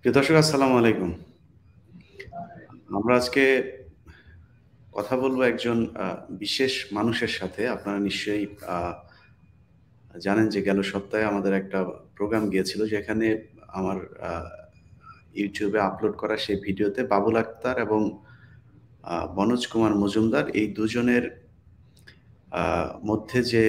প্রিয় দর্শক, আসসালামু আলাইকুম। আমরা আজকে কথা বলবো একজন বিশেষ মানুষের সাথে। আপনারা নিশ্চয়ই জানেন যে গেল সপ্তাহে আমাদের একটা প্রোগ্রাম গিয়েছিল, যেখানে আমার আ YouTube এ আপলোড করা সেই ভিডিওতে বাবুল আক্তার এবং মনোজ কুমার মজুমদার এই দুজনের আ মধ্যে যে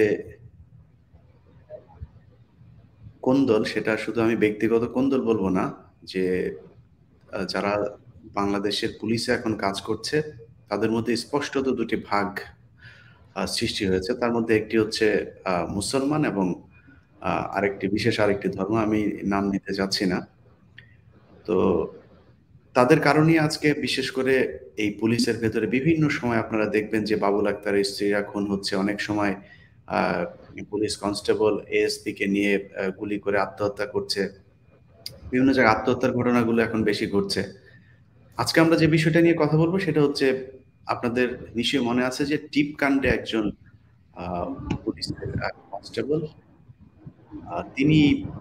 কোন্দল, সেটা শুধু আমি ব্যক্তিগত কোন্দল বলব না, যে যারা বাংলাদেশের পুলিশে এখন কাজ করছে, তাদের মধ্যে স্পষ্টত ২ টি ভাগ সৃষ্টি হয়েছে। তার মধ্যে একটি হচ্ছে মুসলমান এবং আরেকটি ধর্ম। আমি নাম নিতে চাচ্ছি না। তো তাদের কারণেই আজকে বিশেষ করে এই পুলিশের ভেতরে বিভিন্ন সময় আপনারা দেখবেন যে বাবুল আক্তারের স্ত্রীরা খুন হচ্ছে। অনেক সময় আ পুলিশ কনস্টেবল এএসপি কে নিয়ে গুলি করে আত্মহত্যা করছে। বিভিন্ন জায়গায় আত্মহত্যার ঘটনাগুলো এখন বেশি ঘটছে। আজকে আমরা যে বিষয়টা নিয়ে কথা বলব সেটা হচ্ছে, আপনাদের নিশ্চয়ই মনে আছে যে টিপকান্ডে একজন আ পুলিশের কনস্টেবল তিনি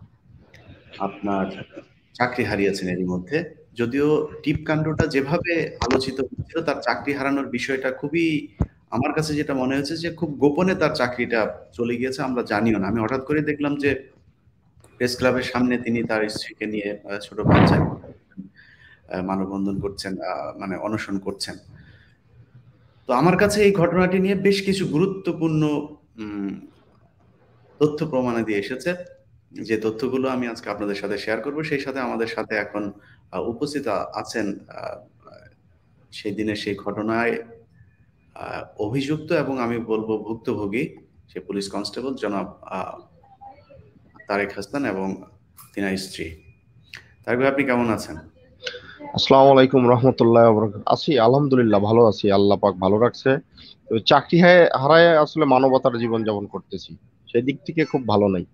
আপনার চাকরি হারিয়েছেন এরই মধ্যে। যদিও টিপকান্ডটা যেভাবে আলোচিত হচ্ছিল, তার চাকরি হারানোর বিষয়টা খুবই, আমার কাছে যেটা মনে হয়েছে যে খুব গোপনে তার চাকরিটা চলে গিয়েছে, আমরা জানিও না। আমি হঠাৎ করে দেখলাম যে প্রেস ক্লাবের সামনে তিনি তার স্ত্রীকে নিয়ে ছোট বাচ্চা মানববন্ধন করছেন, মানে অনশন করছেন। তো আমার কাছে এই ঘটনাটি নিয়ে বেশ কিছু গুরুত্বপূর্ণ উম তথ্য প্রমাণাদি এসেছে। যে তথ্যগুলো আমি আজকে আপনাদের সাথে শেয়ার করব। সেই সাথে আমাদের সাথে এখন উপস্থিত আছেন আ আ সেই দিনের সেই ঘটনায় আ অভিযুক্ত এবং আমি বলব ভুক্তভোগী সে পুলিশ কনস্টেবল জনাব তারেক হাসান এবং তিনার স্ত্রী। তারেক ভাই, আপনি কেমন আছেন? আসসালামু আলাইকুম রহমতুল্লাহ আছি, আলহামদুলিল্লাহ ভালো আছি, আল্লাহ পাক ভালো রাখছে। তো চাকরি হারায় আসলে মানবতার জীবন যাপন করতেছি, সেই দিক থেকে খুব ভালো নাই।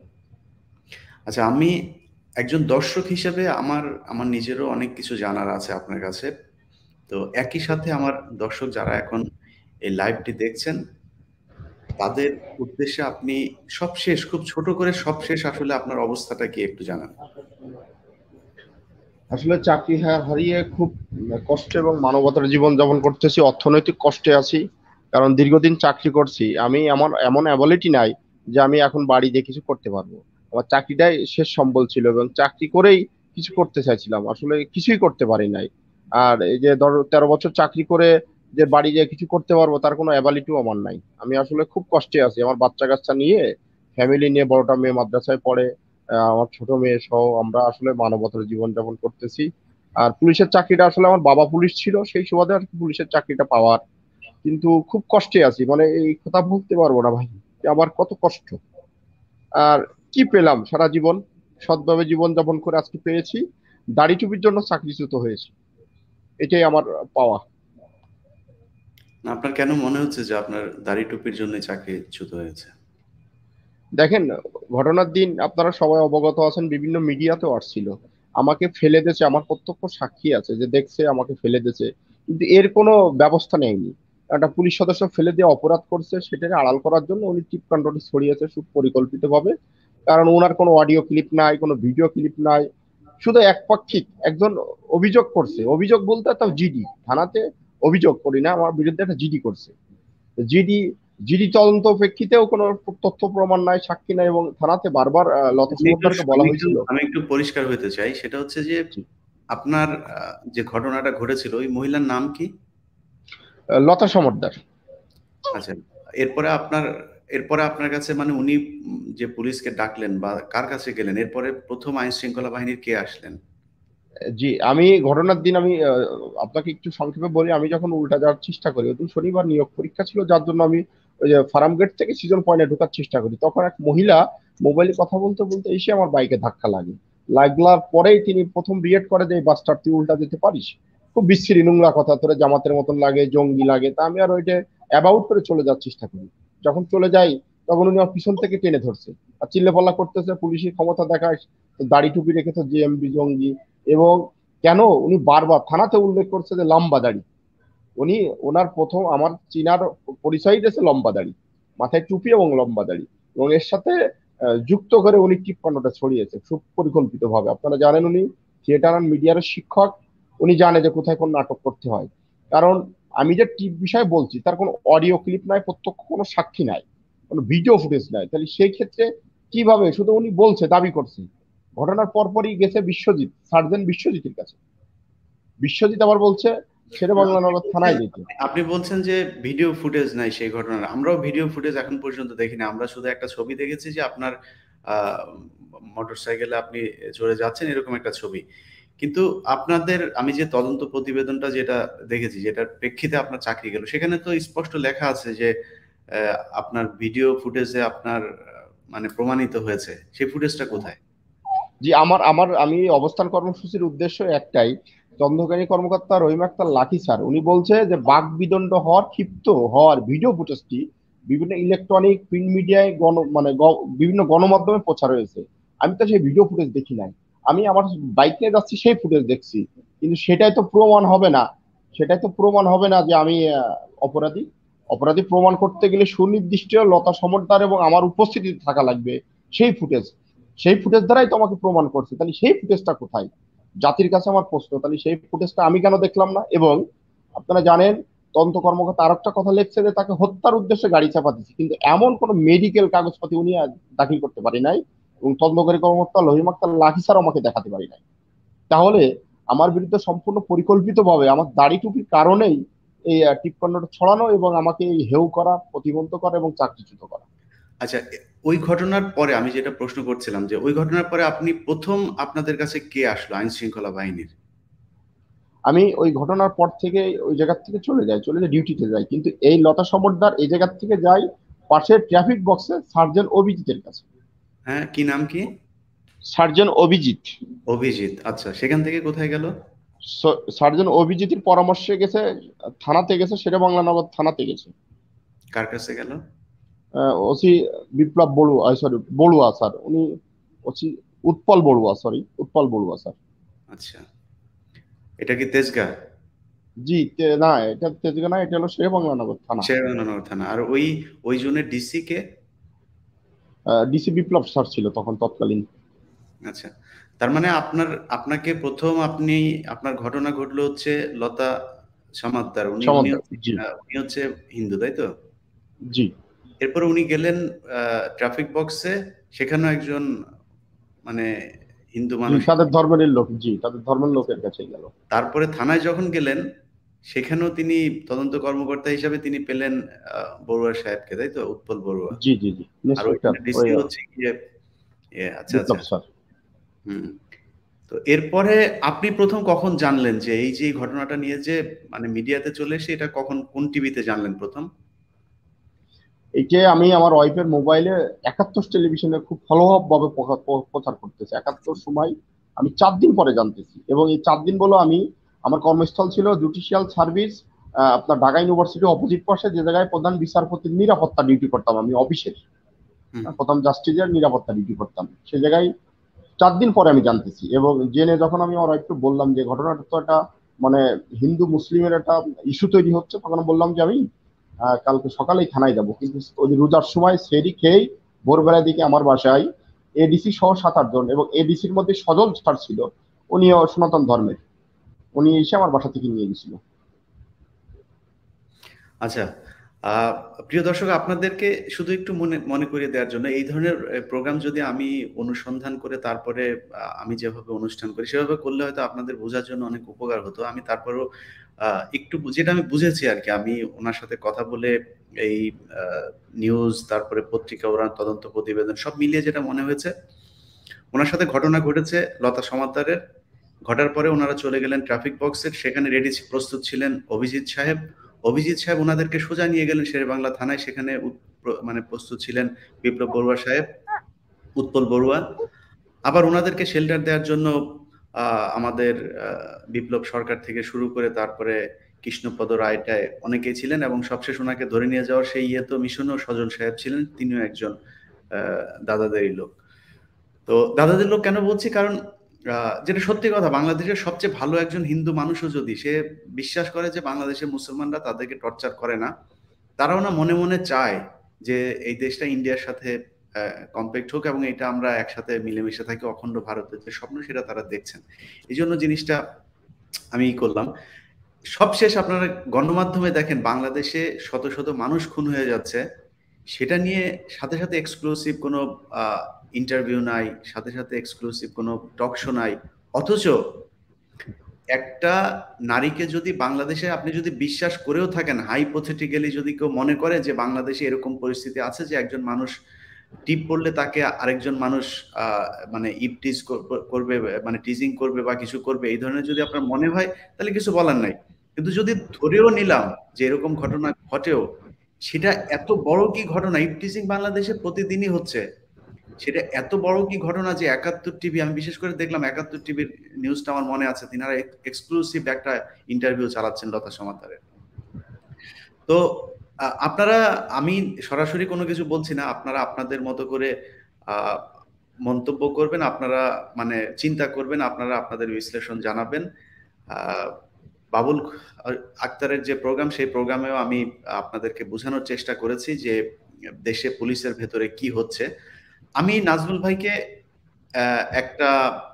আচ্ছা, আমি একজন দর্শক হিসেবে আমার আমার নিজেরও অনেক কিছু জানার আছে আপনার কাছে। তো একই সাথে আমার দর্শক যারা এখন এই লাইভটি দেখছেন, তাদের উদ্দেশ্যে আপনি সবশেষ খুব ছোট করে সবশেষ আসলে আপনার অবস্থাটা কি একটু জানান? আসলে চাকরি হারিয়ে খুব কষ্ট এবং মানবতার জীবন যাপন করতেছি, অর্থনৈতিক কষ্টে আছি। কারণ দীর্ঘদিন চাকরি করছি, আমি আমার এমন অ্যাবিলিটি নাই যে আমি এখন বাড়িতে কিছু করতে পারবো। আমার চাকরিটাই শেষ সম্বল ছিল এবং চাকরি করেই কিছু করতে চাইছিলাম, আসলে কিছুই করতে পারি নাই। আর এই যে ধরো 13 বছর চাকরি করে যে বাড়ি যেয়ে কিছু করতে পারবো তার কোনো অ্যাবিলিটিও আমার নাই। আমি আসলে খুব কষ্টে আছি, আমার বাচ্চা কাচ্চা নিয়ে, ফ্যামিলি নিয়ে, বড়টা মেয়ে মাদ্রাসায় পড়ে, আমার ছোট মেয়ে সহ আমরা আসলে মানবতার জীবন যাপন করতেছি। আর পুলিশের চাকরিটা আসলে আমার বাবা পুলিশ ছিল, সেই সুবাদে আর কি পুলিশের চাকরিটা পাওয়ার। কিন্তু খুব কষ্টে আছি, মানে এই কথা বলতে পারবো না ভাই যে আমার কত কষ্ট। আর কি পেলাম সারা জীবন, সৎভাবে জীবন যাপন করে আজকে পেয়েছি, দাড়ি টুপির জন্য চাকরিচ্যুত হয়েছি, এটাই আমার পাওয়া। না, আপনার কেন মনে হচ্ছে যে আপনার দাড়ি টুপির জন্যই চাকরিচ্যুত হয়েছে? দেখেন, ঘটনার দিন আপনারা সবাই অবগত আছেন, বিভিন্ন মিডিয়াতেও আসছিল। আমাকে ফেলে দিয়েছে, আমার প্রত্যক্ষ সাক্ষী আছে যে দেখছে আমাকে ফেলে দিয়েছে, কিন্তু এর কোনো ব্যবস্থা নেয়নি। একটা পুলিশ সদস্য ফেলে দিয়ে অপরাধ করছে, সেটাকে আড়াল করার জন্য উনি টিপকাণ্ডটি ছড়িয়েছে সুপরিকল্পিত ভাবে। কারণ ওনার কোনো অডিও ক্লিপ নাই, কোনো ভিডিও ক্লিপ নাই, শুধু একপাক্ষিক একজন অভিযোগ করছে। অভিযোগ বলতে তাও জিডি থানাতে অভিযোগ করি না, আমার বিরুদ্ধে একটা জিডি করছে। জিডি জিডি তদন্ত প্রেক্ষিতেও কোনো তথ্য প্রমাণ নাই, সাক্ষী নাই, এবং থানাতে বারবার লতা আমি একটু সমদ্দারকে বলা আমি একটু হয়েছিল। আমি একটু পরিষ্কার হইতে চাই। সেটা হচ্ছে যে আপনার যে ঘটনাটা ঘটেছিল ওই মহিলার নাম কি? লতা সমদ্দার। আচ্ছা, এরপরে আপনার এরপরে আপনার কাছে মানে উনি যে পুলিশকে ডাকলেন বা কার কাছে গেলেন? এরপরে ১ম আইন শৃঙ্খলা বাহিনীর কে আসলেন? জি, আমি ঘটনার দিন আমি আপনাকে একটু সংক্ষেপে বলি। আমি যখন উল্টা যাওয়ার চেষ্টা করি, ওই দিন শনিবার নিয়োগ পরীক্ষা ছিল, যার জন্য আমি ওই যে ফার্ম গেট থেকে সিজন পয়েন্টে ঢোকার চেষ্টা করি, তখন এক মহিলা মোবাইলে কথা বলতে বলতে এসে আমার বাইকে ধাক্কা লাগে। লাগলার পরেই তিনি প্রথম রিয়েক্ট করে যে, বাস্টার তুই উল্টা যেতে পারিস, খুব বিশ্রী নোংরা কথা, তোরা জামাতের মতন লাগে, জঙ্গি লাগে। তা আমি আর ওইটা অ্যাবাউট করে চলে যাওয়ার চেষ্টা করি। যখন চলে যাই তখন উনি আমার পিছন থেকে টেনে ধরছে আর চিল্লাপাল্লা করতেছে, পুলিশের ক্ষমতা দেখায়, দাড়ি টুপি রেখেছে, জেএমবি জঙ্গি। এবং কেন উনি বারবার থানাতে উল্লেখ করছে যে লম্বা দাড়ি, উনি ওনার প্রথম আমার চিনার পরিচয় দিয়েছে লম্বা দাড়ি, মাথায় টুপি এবং লম্বা দাড়ি, এবং এর সাথে যুক্ত করে উনি টিপ্পণটা ছড়িয়েছে সুপরিকল্পিত ভাবে। আপনারা জানেন উনি থিয়েটার অ্যান্ড মিডিয়ার শিক্ষক, উনি জানে যে কোথায় কোন নাটক করতে হয়। কারণ আমি যে টিপ বিষয় বলছি তার কোনো অডিও ক্লিপ নাই, প্রত্যক্ষ কোনো সাক্ষী নাই, কোনো ভিডিও ফুটেজ নাই, তাহলে সেই ক্ষেত্রে কিভাবে? শুধু উনি বলছে, দাবি করছে। ঘটনার পরপরই গেছে বিশ্বজিৎ, সার্জন বিশ্বজিতের কাছে। বিশ্বজিৎ আবার বলছে শেরে বাংলা আপনি নগর বলছেন থানায় যেতে। আপনি বলছেন যে ভিডিও ফুটেজ নাই সেই ঘটনার। আমরাও ভিডিও ফুটেজ এখন পর্যন্ত দেখিনি। আমরা শুধু একটা ছবি দেখেছি যে আপনার মোটরসাইকেলে আপনি চড়ে যাচ্ছেন, এরকম একটা ছবি। কিন্তু আপনাদের, আমি যে তদন্ত প্রতিবেদনটা যেটা দেখেছি, যেটার প্রেক্ষিতে আপনার চাকরি গেল, সেখানে তো স্পষ্ট লেখা আছে যে আপনার ভিডিও ফুটেজে আপনার মানে প্রমাণিত হয়েছে। সেই ফুটেজটা কোথায়? জি, আমার আমার আমি এই অবস্থান কর্মসূচির উদ্দেশ্য একটাই। চন্দ্রকানী কর্মকর্তা রহিম আক্তার লাকি স্যার উনি বলছে যে বাক বিদণ্ড হওয়ার, ক্ষিপ্ত হওয়ার ভিডিও ফুটেজটি বিভিন্ন ইলেকট্রনিক প্রিন্ট মিডিয়ায় বিভিন্ন গণমাধ্যমে প্রচার হয়েছে। আমি তো সেই ভিডিও ফুটেজ দেখি নাই। আমি আমার বাইক নিয়ে যাচ্ছি, সেই ফুটেজ দেখছি। কিন্তু সেটাই তো প্রমাণ হবে না। সেটাই তো প্রমাণ হবে না যে আমি অপরাধী। অপরাধী প্রমাণ করতে গেলে সুনির্দিষ্ট লতা সমর্থন এবং আমার উপস্থিতি থাকা লাগবে। সেই ফুটেজ, সেই ফুটেজ দ্বারাই তো আমাকে প্রমাণ করছে, তাহলে সেই ফুটেজটা কোথায়? জাতির কাছে আমার প্রশ্ন, তাহলে সেই ফুটেজটা আমি কেন দেখলাম না? এবং আপনারা জানেন তদন্ত কর্মকর্তা আরেকটা কথা লিখছে যে তাকে হত্যার উদ্দেশ্যে গাড়ি চাপা দিচ্ছে, কিন্তু এমন কোন মেডিকেল কাগজপাতি উনি দাখিল করতে পারি নাই, এবং তদন্তকারী কর্মকর্তা রহিম আক্তার লাখি স্যার আমাকে দেখাতে পারি নাই। তাহলে আমার বিরুদ্ধে সম্পূর্ণ পরিকল্পিতভাবে আমার দাড়ি টুপির কারণেই এই টিপকান্ডটা ছড়ানো এবং আমাকে এই হেউ করা, প্রতিবন্ধ করা এবং চাকরিচ্যুত করা। আচ্ছা, ওই ঘটনার পরে আমি যেটা প্রশ্ন করছিলাম যে ওই ঘটনার পরে আপনি প্রথম আপনাদের কাছে কে আসলো আইন শৃঙ্খলা বাহিনীর? আমি ওই ঘটনার পর থেকে ওই জায়গার থেকে চলে যাই ডিউটিতে যাই, কিন্তু এই লতা সমর্দার এই জায়গার থেকে যাই পাশের ট্রাফিক বক্সে সার্জন অভিজিতের কাছে। হ্যাঁ, কি নাম কি? সার্জন অভিজিৎ। অভিজিৎ। আচ্ছা, সেখান থেকে কোথায় গেল? সার্জন অভিজিতের পরামর্শে গেছে, থানাতে গেছে, শেরে বাংলা নগর থানাতে গেছে। কার কাছে গেল? OC Biplob Barua, sorry Barua sir উনি, OC Utpal Barua, sorry Utpal Barua sir. আচ্ছা, এটা কি তেজগাঁ? জি, না এটা তেজগাঁ না, এটা হলো শেরে বাংলা নগর থানা। শেরেবাংলা থানা। আর ওই ওই জোনের ডিসি কে? ডিসি বিপ্লব স্যার ছিল তখন তৎকালীন। আচ্ছা, তার মানে আপনাকে প্রথম আপনার ঘটনা ঘটলো হচ্ছে লতা সমাদ্দার। উনি উনি সমাদদার, হচ্ছে জি। উনি হচ্ছে হিন্দু, তাই তো? জি, এরপরে উনি গেলেন ট্রাফিক বক্সে, সেখানেও একজন মানে হিন্দু জি মানুষ। তাদের ধর্মের লোক, জি তাদের ধর্মের লোকের কাছে গেল। তারপরে থানায় যখন গেলেন, সেখানেও তিনি তদন্ত কর্মকর্তা হিসাবে তিনি পেলেন বড়ুয়া সাহেবকে, তাই তো? উৎপল বড়ুয়া। জি জি জি, আর ইন্সপেক্টর ওইখানে ওই ডিসি হচ্ছে গিয়ে আচ্ছা আচ্ছা। বিপ্লব স্যার। হুম। তো এরপরে আপনি প্রথম কখন জানলেন যে এই যে এই ঘটনাটা নিয়ে যে মানে মিডিয়াতে চলে এসে, এটা কখন কোন টিভিতে জানলেন প্রথম? এইটা আমি আমার ওয়াইফের মোবাইলে একাত্তর টেলিভিশনে খুব ফলোআপ ভাবে প্রচার করতেছে একাত্তর সময়। আমি 4 দিন পরে জানতেছি, এবং এই 4 দিন বলো আমি, আমার কর্মস্থল ছিল জুডিশিয়াল সার্ভিস, আপনার ঢাকা ইউনিভার্সিটি অপোজিট পাশে, যে জায়গায় প্রধান বিচারপতির নিরাপত্তা ডিউটি করতাম আমি অফিসের। হুম। প্রধান জাস্টিসের নিরাপত্তা ডিউটি করতাম সে জায়গায়। 4 দিন পরে আমি জানতেছি, এবং জেনে যখন আমি আমার একটু বললাম যে ঘটনাটা তো একটা মানে হিন্দু মুসলিমের একটা ইস্যু তৈরি হচ্ছে, তখন বললাম যে আমি কালকে সকালেই থানায় যাব, কিন্তু ওই রোজার সময় সেরি খেয়েই ভোরবেলার দিকে আমার বাসায় এডিসি সহ 7-8 জন, এবং এডিসির মধ্যে সজল স্যার ছিল, উনিও সনাতন ধর্মের, উনি এসে আমার বাসা থেকে নিয়ে গেছিল। আচ্ছা, প্রিয় দর্শক, আপনাদেরকে শুধু একটু মনে মনে করিয়ে দেওয়ার জন্য, এই ধরনের প্রোগ্রাম যদি আমি অনুসন্ধান করে তারপরে আমি যেভাবে অনুষ্ঠান করি সেভাবে করলে হয়তো আপনাদের বোঝার জন্য অনেক উপকার হতো। আমি তারপরেও একটু যেটা আমি বুঝেছি আর কি, আমি ওনার সাথে কথা বলে এই নিউজ, তারপরে পত্রিকা, ওনার তদন্ত প্রতিবেদন সব মিলিয়ে যেটা মনে হয়েছে, ওনার সাথে ঘটনা ঘটেছে লতা সমাদ্দারের। ঘটার পরে ওনারা চলে গেলেন ট্রাফিক বক্সের, সেখানে রেডি প্রস্তুত ছিলেন অভিজিৎ সাহেব। অভিজিৎ সাহেব ওনাদেরকে সোজা নিয়ে গেলেন শেরেবাংলা থানায়, সেখানে মানে প্রস্তুত ছিলেন বিপ্লব বড়ুয়া সাহেব, উৎপল বড়ুয়া। আবার ওনাদেরকে শেল্টার দেওয়ার জন্য আমাদের বিপ্লব সরকার থেকে শুরু করে তারপরে কৃষ্ণপদ রায়টায় অনেকেই ছিলেন, এবং সবশেষ ওনাকে ধরে নিয়ে যাওয়ার সেই তো মিশনও সজল সাহেব ছিলেন, তিনিও একজন দাদাদেরই লোক। তো দাদাদের লোক কেন বলছি, কারণ যেটা সত্যি কথা, বাংলাদেশের সবচেয়ে ভালো একজন হিন্দু মানুষও যদি সে বিশ্বাস করে যে বাংলাদেশের মুসলমানরা তাদেরকে টর্চার করে না, তারাও না মনে মনে চায় যে এই দেশটা ইন্ডিয়ার সাথে কম্প্যাক্ট হোক এবং এটা আমরা একসাথে মিলেমিশে থাকি, অখণ্ড ভারতের যে স্বপ্ন সেটা তারা দেখছেন। এই জন্য জিনিসটা আমি করলাম। সবশেষ আপনারা গণমাধ্যমে দেখেন বাংলাদেশে শত শত মানুষ খুন হয়ে যাচ্ছে, সেটা নিয়ে সাথে সাথে এক্সক্লুসিভ কোনো ইন্টারভিউ নাই, সাথে সাথে এক্সক্লুসিভ কোনো টক শো নাই। অথচ একটা নারীকে যদি বাংলাদেশে আপনি যদি বিশ্বাস করেও থাকেন, হাইপোথেটিক্যালি যদি কেউ মনে করে যে বাংলাদেশে এরকম পরিস্থিতি আছে যে একজন মানুষ টিপ পড়লে তাকে আরেকজন মানুষ মানে ইপটিজ করবে, মানে টিজিং করবে বা কিছু করবে, এই ধরনের যদি আপনার মনে হয় তাহলে কিছু বলার নাই। কিন্তু যদি ধরেও নিলাম যে এরকম ঘটনা ঘটেও, সেটা এত বড় কি ঘটনা? ইপটিজিং বাংলাদেশে প্রতিদিনই হচ্ছে, সেটা এত বড় কি ঘটনা যে ৭১ টিভি, আমি বিশেষ করে দেখলাম ৭১ টিভির নিউজটা আমার মনে আছে, তিনারা এক্সক্লুসিভ একটা ইন্টারভিউ চালাচ্ছেন লতা সমাদ্দারের। তো আপনারা, আমি সরাসরি কোনো কিছু বলছি না, আপনারা আপনাদের মতো করে মন্তব্য করবেন, আপনারা মানে চিন্তা করবেন, আপনারা আপনাদের বিশ্লেষণ জানাবেন। বাবুল আক্তারের যে প্রোগ্রাম, সেই প্রোগ্রামেও আমি আপনাদেরকে বোঝানোর চেষ্টা করেছি যে দেশে পুলিশের ভেতরে কি হচ্ছে। আমি নাজমুল ভাইকে একটা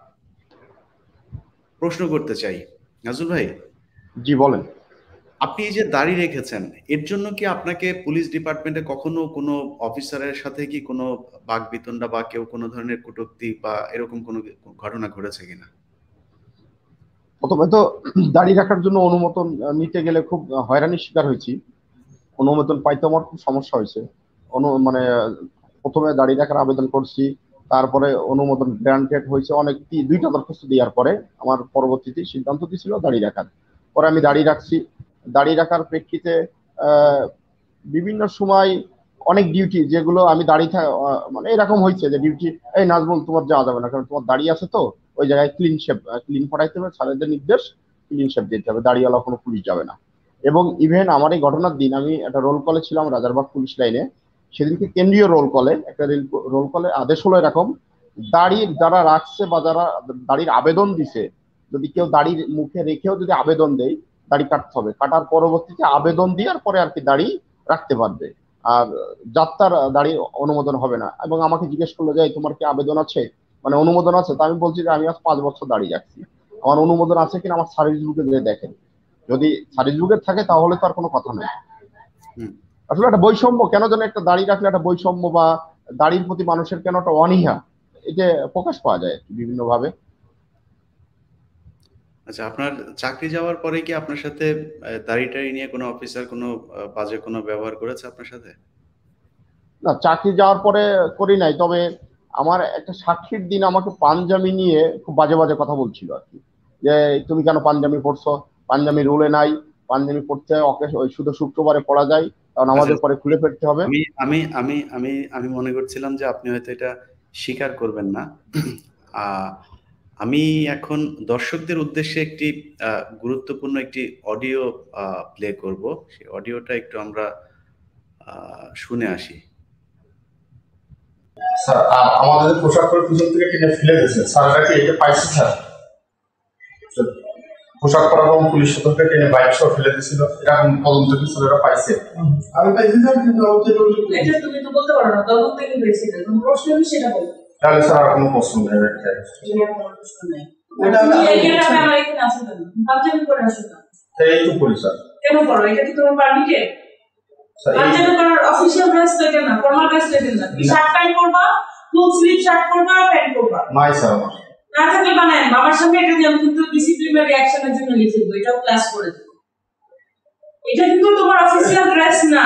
প্রশ্ন করতে চাই। নাজমুল ভাই, জি বলেন। আপনি এই যে দাড়ি রেখেছেন, এর জন্য কি আপনাকে পুলিশ ডিপার্টমেন্টে কখনো কোনো অফিসারের সাথে কি কোনো বাকবিতণ্ডা বা কেউ কোনো ধরনের কটূক্তি বা এরকম কোনো ঘটনা ঘটেছে কিনা? প্রথমে তো দাড়ি রাখার জন্য অনুমোদন নিতে গেলে খুব হয়রানির শিকার হয়েছি। অনুমোদন পাইতে আমার খুব সমস্যা হয়েছে। মানে প্রথমে দাড়ি রাখার আবেদন করছি, তারপরে অনুমোদন গ্রান্টেড হয়েছে অনেক, দুইটা দরখাস্ত দেওয়ার পরে আমার পরবর্তীতে সিদ্ধান্ত দিয়েছিল দাড়ি রাখার। পরে আমি দাড়ি রাখছি। দাড়ি রাখার প্রেক্ষিতে বিভিন্ন সময় অনেক ডিউটি যেগুলো আমি মানে এরকম হয়েছে যে ডিউটি, এই নাজমুল তোমার যাওয়া যাবে না, কারণ তোমার দাড়ি আছে তো, ওই জায়গায় ক্লিন করাইতে হবে, স্যারেদের নির্দেশ, ক্লিন শেপ দিতে হবে, দাড়িওয়ালা কোনো পুলিশ যাবে না। এবং ইভেন আমার এই ঘটনার দিন আমি একটা রোল কলে ছিলাম রাজারবাগ পুলিশ লাইনে। সেদিনকে কেন্দ্রীয় রোল কলে একটা রোল কলে আদেশ হলো এরকম, দাড়ির যারা রাখছে বা যারা দাড়ির আবেদন দিছে, যদি কেউ দাড়ির মুখে রেখেও যদি আবেদন দেয়, দাড়ি কাটতে হবে, কাটার পরবর্তীতে আবেদন দেওয়ার পরে আর কি দাড়ি রাখতে পারবে। আর যাত্রার দাড়ি অনুমোদন হবে না। এবং আমাকে জিজ্ঞেস করলো যে তোমার কি আবেদন আছে, মানে অনুমোদন আছে? তা আমি বলছি যে আমি আজ 5 বছর দাড়ি রাখছি, আমার অনুমোদন আছে কিনা আমার সার্ভিস বুকে দিয়ে দেখেন। যদি সার্ভিস বুকে থাকে তাহলে তো আর কোনো কথা নেই। আসলে একটা বৈষম্য কেন যেন, একটা দাড়ি রাখলে একটা বৈষম্য বা দাড়ির প্রতি মানুষের কেন একটা অনীহা, এটা প্রকাশ পাওয়া যায় বিভিন্ন ভাবে। আচ্ছা, আপনার চাকরি যাওয়ার পরে কি আপনার সাথে দাড়ি নিয়ে কোনো অফিসার কোনো বাজে কোনো ব্যবহার করেছে আপনার সাথে? না, চাকরি যাওয়ার পরে করি নাই, তবে আমার একটা সাক্ষীর দিন আমাকে পাঞ্জাবি নিয়ে খুব বাজে বাজে কথা বলছিল আর কি, যে তুমি কেন পাঞ্জাবি পড়ছো, পাঞ্জাবি রুলে নাই, পাঞ্জাবি পড়তে ওই শুধু শুক্রবারে পড়া যায়, কারণ আচ্ছা, আমাদের পরে খুলে ফেলতে হবে। আমি আমি আমি আমি আমি মনে করছিলাম যে আপনি হয়তো এটা স্বীকার করবেন না। আমি এখন দর্শকদের উদ্দেশ্যে একটি গুরুত্বপূর্ণ একটি অডিও প্লে করব। সেই অডিওটা একটু আমরা শুনে আসি। স্যার, আমাদের পোশাক পরে পিছন থেকে টেনে ফেলে দিয়েছে স্যার, এটা কি এটা পাইছি স্যার? পোশাক পরা এবং পুলিশ সদস্যকে টেনে বাইক সহ ফেলে দিয়েছিল, এটা তদন্ত কি স্যার এটা পাইছে? আমি পাইছি স্যার, কিন্তু এটা তুমি তো বলতে পারো না, তদন্ত কি হয়েছে তুমি প্রশ্ন কি সেটা বলো। তাহলে স্যার আর কোনো প্রশ্ন নেই। প্রশ্ন নেই, ওটা আমি আমার এখানে আসো কেন, পাঞ্জাবি পরে আসো না? এই তো করি স্যার। কেন করো? এটা কি তোমার পারমিটেড? পাঞ্জাবি পরার অফিশিয়াল ড্রেস তো এটা না, ফর্মাল ড্রেস তো এটা না। তুমি শার্ট প্যান্ট পরবা, ফুল স্লিভ শার্ট পরবা, প্যান্ট পরবা। নাই স্যার আমার। না থাকলে বানায় বাবার সামনে এটা দিয়ে আমি কিন্তু ডিসিপ্লিনারি অ্যাকশনের জন্য লিখে দেবো, এটাও ক্লাস করে দেবো। এটা কিন্তু তোমার অফিসিয়াল ড্রেস না,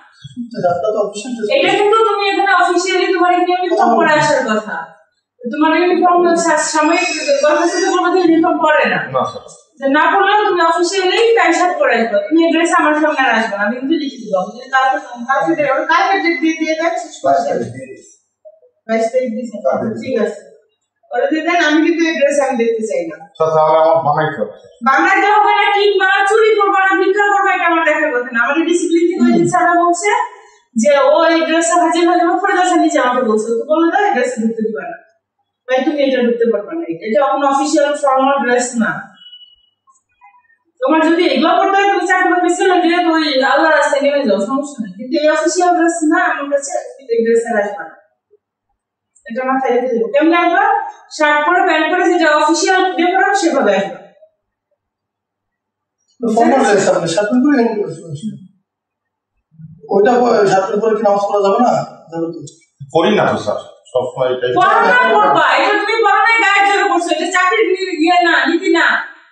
এটা কিন্তু তুমি এখানে অফিসিয়ালি তোমার ইউনিফর্ম পরে আসার কথা। তোমার ইউনিফর্ম সাময়িক দরখাস্তে তোমাদের ইউনিফর্ম পরে না, না করলেও তুমি অফিসিয়ালি প্যান্ট শার্ট পরে আসবে। তুমি এই ড্রেস আমার সামনে আর আসবে না, আমি কিন্তু লিখে দেবো। কালকে ডেট দিয়ে দেন, 22 তারিখ দিয়েছেন, ঠিক আছে ওরা দিয়ে দেন। আমি কিন্তু এই ড্রেস আমি দেখতে চাই না। তাহলে আমার বানাইতে হবে। বানাইতে হবে না, কিংবা চুরি করবো না, ভিক্ষা করবো, এটা আমার দেখার কথা না। আমাদের ডিসিপ্লিন থেকে ওই দিন স্যাররা বলছে যে ও এই ড্রেসে হাজির হয়ে যাবে, ফরিদাসের নিচে আমাকে বলছে, তো বললো না এই ড্রেসে ঢুকতে দিবে না, ভাই তুমি এটা ঢুকতে পারবে না, এটা কোনো অফিসিয়াল ফর্মাল ড্রেস না। তোমার যদি এগুলো করতে হয় তুমি চাকরি পিছনে দিয়ে তুমি আল্লাহ রাস্তায় নেমে যাও, সমস্যা নেই, কিন্তু এই অফিসিয়াল ড্রেস না আমার কাছে, এই ড্রেসে আসবে না। এটা মাথায় রেখে দেবো। কেমনে আসবা? শার্ট পরে প্যান্ট পরে যেটা অফিসিয়াল পেপার সেভাবে আসবা। ওইটা শার্টের পরে কি নামাজ পড়া যাবে না? করি না তো স্যার, সবসময় এটাই করবা। এটা তুমি পড়া নাই, গায়ের জোরে করছো। এটা চাকরির গিয়ে না, নীতি না।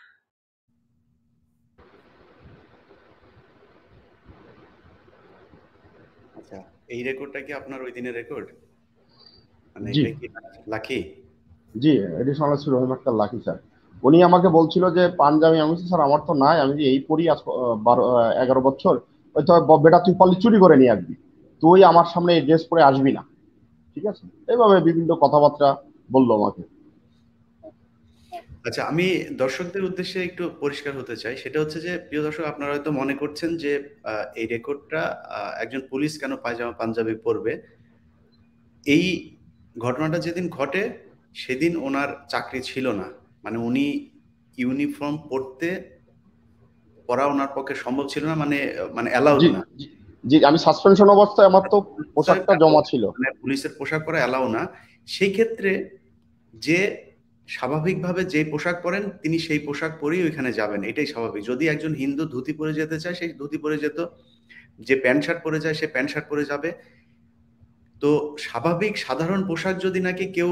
আচ্ছা, এই রেকর্ডটা কি আপনার ওই দিনের রেকর্ড? মানে জি এটা কি লাকি? জি, additional SP Rahim Akhtar Lucky sir. উনি আমাকে বলছিল যে পাঞ্জাবি। আমি বলছি স্যার আমার তো নাই, আমি যে এই পড়ি আজ 11 বছর। ওই তো বেটা তুই পারলে চুরি করে নিয়ে আসবি, তুই আমার সামনে এই ড্রেস পরে আসবি না, ঠিক আছে? এইভাবে বিভিন্ন কথাবার্তা বললো আমাকে। আচ্ছা, আমি দর্শকদের উদ্দেশ্যে একটু পরিষ্কার হতে চাই। সেটা হচ্ছে যে, প্রিয় দর্শক, আপনারা হয়তো মনে করছেন যে এই রেকর্ডটা একজন পুলিশ কেন পায়জামা পাঞ্জাবি পরবে। এই ঘটনাটা যেদিন ঘটে সেদিন ওনার চাকরি ছিল না, মানে উনি ইউনিফর্ম পরা ওনার পক্ষে সম্ভব ছিল না, মানে মানে অ্যালাউড জি না। জি জি, আমি সাসপেনশন অবস্থায় আমার তো পোশাকটা জমা ছিল। মানে পুলিশের পোশাক পরা অ্যালাউ না। সেই ক্ষেত্রে যে স্বাভাবিকভাবে যে পোশাক পরেন তিনি সেই পোশাক পরেই ওইখানে যাবেন, এটাই স্বাভাবিক। যদি একজন হিন্দু ধুতি পরে যেতে চায় সেই ধুতি পরে যেত, যে প্যান্ট শার্ট পরে যায় সে প্যান্ট শার্ট পরে যাবে। তো স্বাভাবিক সাধারণ পোশাক যদি নাকি কেউ,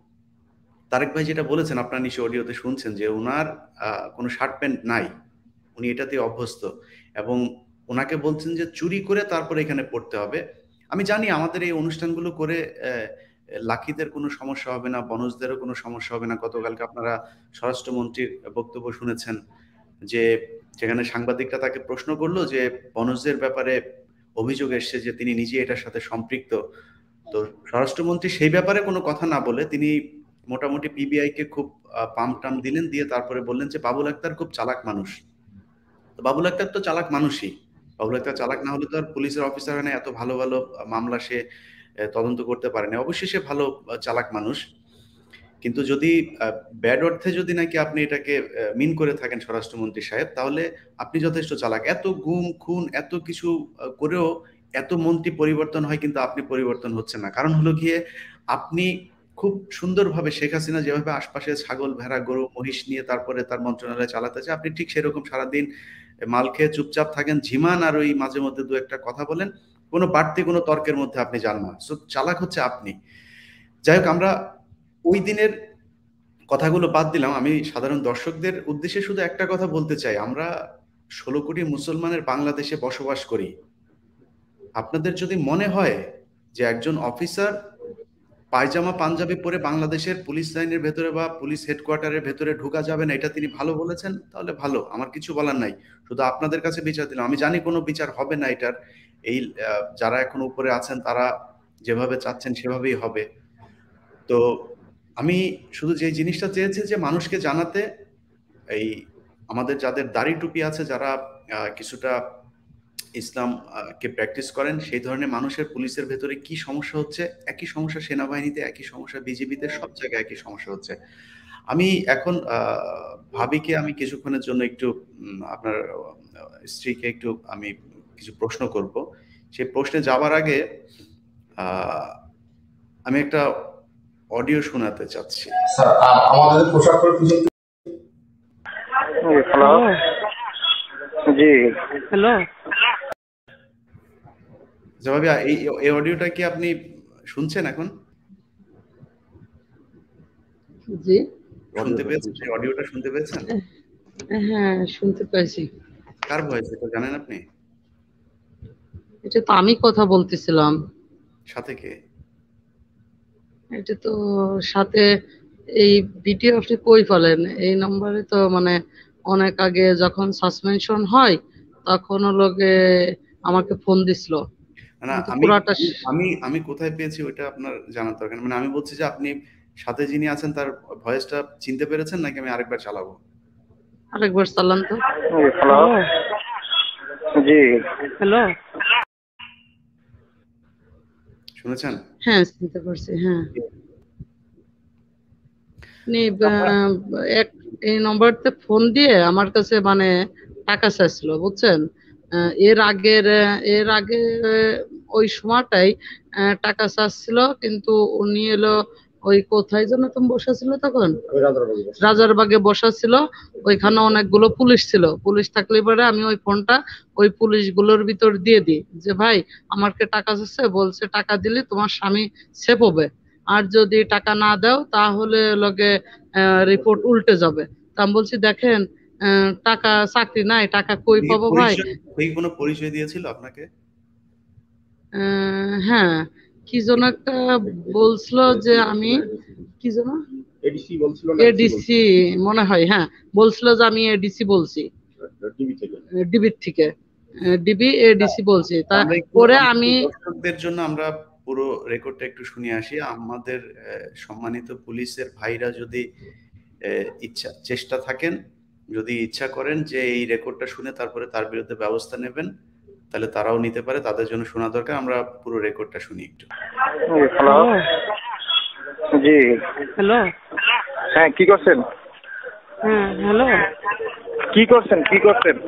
তারেক ভাই যেটা বলেছেন আপনার নিশ্চয় অডিওতে শুনছেন যে ওনার কোনো শার্ট প্যান্ট নাই, উনি এটাতে অভ্যস্ত, এবং ওনাকে বলছেন যে চুরি করে তারপরে এখানে পড়তে হবে। আমি জানি আমাদের এই অনুষ্ঠানগুলো করে লাকিদের কোনো সমস্যা হবে না, বনজদেরও কোনো সমস্যা হবে না। গতকালকে আপনারা স্বরাষ্ট্রমন্ত্রীর বক্তব্য শুনেছেন, যে যেখানে সাংবাদিকরা তাকে প্রশ্ন করলো যে বনজদের ব্যাপারে অভিযোগ এসছে যে তিনি নিজে এটার সাথে সম্পৃক্ত। তো স্বরাষ্ট্রমন্ত্রী সেই ব্যাপারে কোনো কথা না বলে তিনি মোটামুটি পিবিআই কে খুব পাম্প টাম দিলেন, দিয়ে তারপরে বললেন যে বাবুল আক্তার খুব চালাক মানুষ। তো বাবুল আক্তার তো চালাক মানুষই। বাবুল আক্তার চালাক না হলে তো আর পুলিশের অফিসার হয় না, এত ভালো ভালো মামলা সে তদন্ত করতে পারে না। অবশ্যই সে ভালো চালাক মানুষ। কিন্তু যদি ব্যাড অর্থে যদি নাকি আপনি এটাকে মিন করে থাকেন স্বরাষ্ট্রমন্ত্রী সাহেব, তাহলে আপনি যথেষ্ট চালাক। এত গুম খুন এত কিছু করেও এত মন্ত্রী পরিবর্তন হয়, কিন্তু আপনি পরিবর্তন হচ্ছে না। কারণ হলো গিয়ে আপনি খুব সুন্দরভাবে শেখ হাসিনা যেভাবে আশপাশে ছাগল ভেড়া গরু মহিষ নিয়ে তারপরে তার মন্ত্রণালয় চালাতে চায়, আপনি ঠিক সেরকম সারাদিন মাল খেয়ে চুপচাপ থাকেন, ঝিমান, আর ওই মাঝে মধ্যে দু একটা কথা বলেন, কোনো বাড়তি কোনো তর্কের মধ্যে আপনি যান না। সো চালাক হচ্ছে আপনি। যাই হোক, আমরা ওই দিনের কথাগুলো বাদ দিলাম। আমি সাধারণ দর্শকদের উদ্দেশ্যে শুধু একটা কথা বলতে চাই, আমরা 16 কোটি মুসলমানের বাংলাদেশে বসবাস করি। আপনাদের যদি মনে হয় যে একজন অফিসার পায়জামা পাঞ্জাবি পরে বাংলাদেশের পুলিশ লাইনের ভেতরে বা পুলিশ হেডকোয়ার্টারের ভেতরে ঢোকা যাবে না, এটা তিনি ভালো বলেছেন, তাহলে ভালো, আমার কিছু বলার নাই। শুধু আপনাদের কাছে বিচার দিলাম। আমি জানি কোনো বিচার হবে না এটার। এই যারা এখন উপরে আছেন তারা যেভাবে চাচ্ছেন সেভাবেই হবে। তো আমি শুধু যে জিনিসটা চেয়েছি যে মানুষকে জানাতে, এই আমাদের যাদের দাড়ি টুপি আছে, যারা কিছুটা ইসলাম কে প্র্যাকটিস করেন, সেই ধরনের মানুষের পুলিশের ভেতরে কি সমস্যা হচ্ছে, একই সমস্যা সেনাবাহিনীতে, একই সমস্যা বিজিবিতে, সব জায়গায় একই সমস্যা হচ্ছে। আমি এখন ভাবিকে আমি কিছুক্ষণের জন্য একটু আপনার স্ত্রীকে একটু আমি কিছু প্রশ্ন করব। সেই প্রশ্নে যাওয়ার আগে আমি একটা অডিও শোনাতে চাচ্ছি। স্যার আমাদের পোশাক পরে পিছন হ্যালো, জি হ্যালো। জবাবি, এই অডিওটা কি আপনি শুনছেন এখন? জি, শুনতে পেয়েছেন? এই অডিওটা শুনতে পেয়েছেন? হ্যাঁ শুনতে পাইছি। কার ভয়েস এটা জানেন আপনি? এটা তো আমি কথা বলতেছিলাম। সাথে কে? এটা তো সাথে এই ভিডিও আপনি কই পেলেন? এই নম্বরে তো মানে অনেক আগে যখন সাসপেনশন হয় তখন লোকে আমাকে ফোন দিছিল। না, আমি কোথায় পেয়েছি ওইটা আপনার জানার দরকার। মানে আমি বলছি যে আপনি সাথে যিনি আছেন তার ভয়েসটা চিনতে পেরেছেন, নাকি আমি আরেকবার চালাবো? আরেকবার চালান তো। হ্যালো, জি হ্যালো। শুনেছেন? হ্যাঁ চিনতে পারছি। হ্যাঁ, এই নম্বরতে ফোন দিয়ে আমার কাছে মানে টাকা চাইছিল, বুঝছেন? এর আগে ওই সময়টাই টাকা চাচ্ছিল, কিন্তু উনি এলো ওই কোথায় যেন তুমি বসেছিল তখন, রাজারবাগে বসা ছিল। ওইখানে অনেকগুলো পুলিশ ছিল, পুলিশ থাকলে পরে আমি ওই ফোনটা ওই পুলিশগুলোর ভিতর দিয়ে দিই যে ভাই আমাকে টাকা চাচ্ছে, বলছে টাকা দিলে তোমার স্বামী সেফ হবে, আর যদি টাকা না দাও তাহলে লগে রিপোর্ট উল্টে যাবে। তা আমি বলছি দেখেন টাকা চাকরি নাই, টাকা কই পাবো ভাই। কোনো পরিচয় দিয়েছিল আপনাকে? হ্যাঁ, কি যেন একটা বলছিল যে আমি কি যেন এডিসি বলছিল না, এডিসি মনে হয়, হ্যাঁ বলছিল যে আমি এডিসি বলছি, ডিবি থেকে ডিবি এডিসি বলছি। তারপরে আমি দর্শকদের জন্য আমরা পুরো রেকর্ডটা একটু শুনে আসি। আমাদের সম্মানিত পুলিশের ভাইরা যদি চেষ্টা থাকেন, যদি ইচ্ছা করেন যে এই রেকর্ডটা শুনে তারপরে তার বিরুদ্ধে ব্যবস্থা নেবেন, তাহলে তারাও নিতে পারে, তাদের জন্য শোনা দরকার। আমরা পুরো রেকর্ডটা শুনি একটু। হ্যালো, জি হ্যালো, হ্যাঁ কি করছেন? হ্যাঁ হ্যালো, কি করছেন কি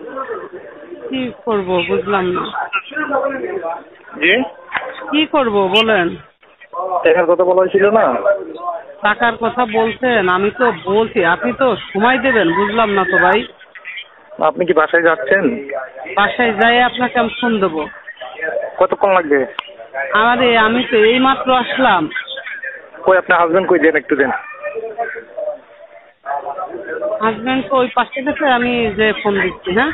করব বুঝলাম না। জি কি করব বলেন? টাকার কথা বলা হয়েছিল না? টাকার কথা বলছেন, আমি তো বলছি, আপনি তো সময় দেবেন, বুঝলাম না তো ভাই। আপনি কি বাসায় যাচ্ছেন? বাসায় যাই আপনাকে আমি ফোন দেবো। কতক্ষণ লাগবে? আমি তো এই মাত্র আসলাম। কই আপনার হাজবেন্ড কই, দেন একটু দেন। হাজবেন্ড তো ওই পাশে গেছে, আমি যে ফোন দিচ্ছি। হ্যাঁ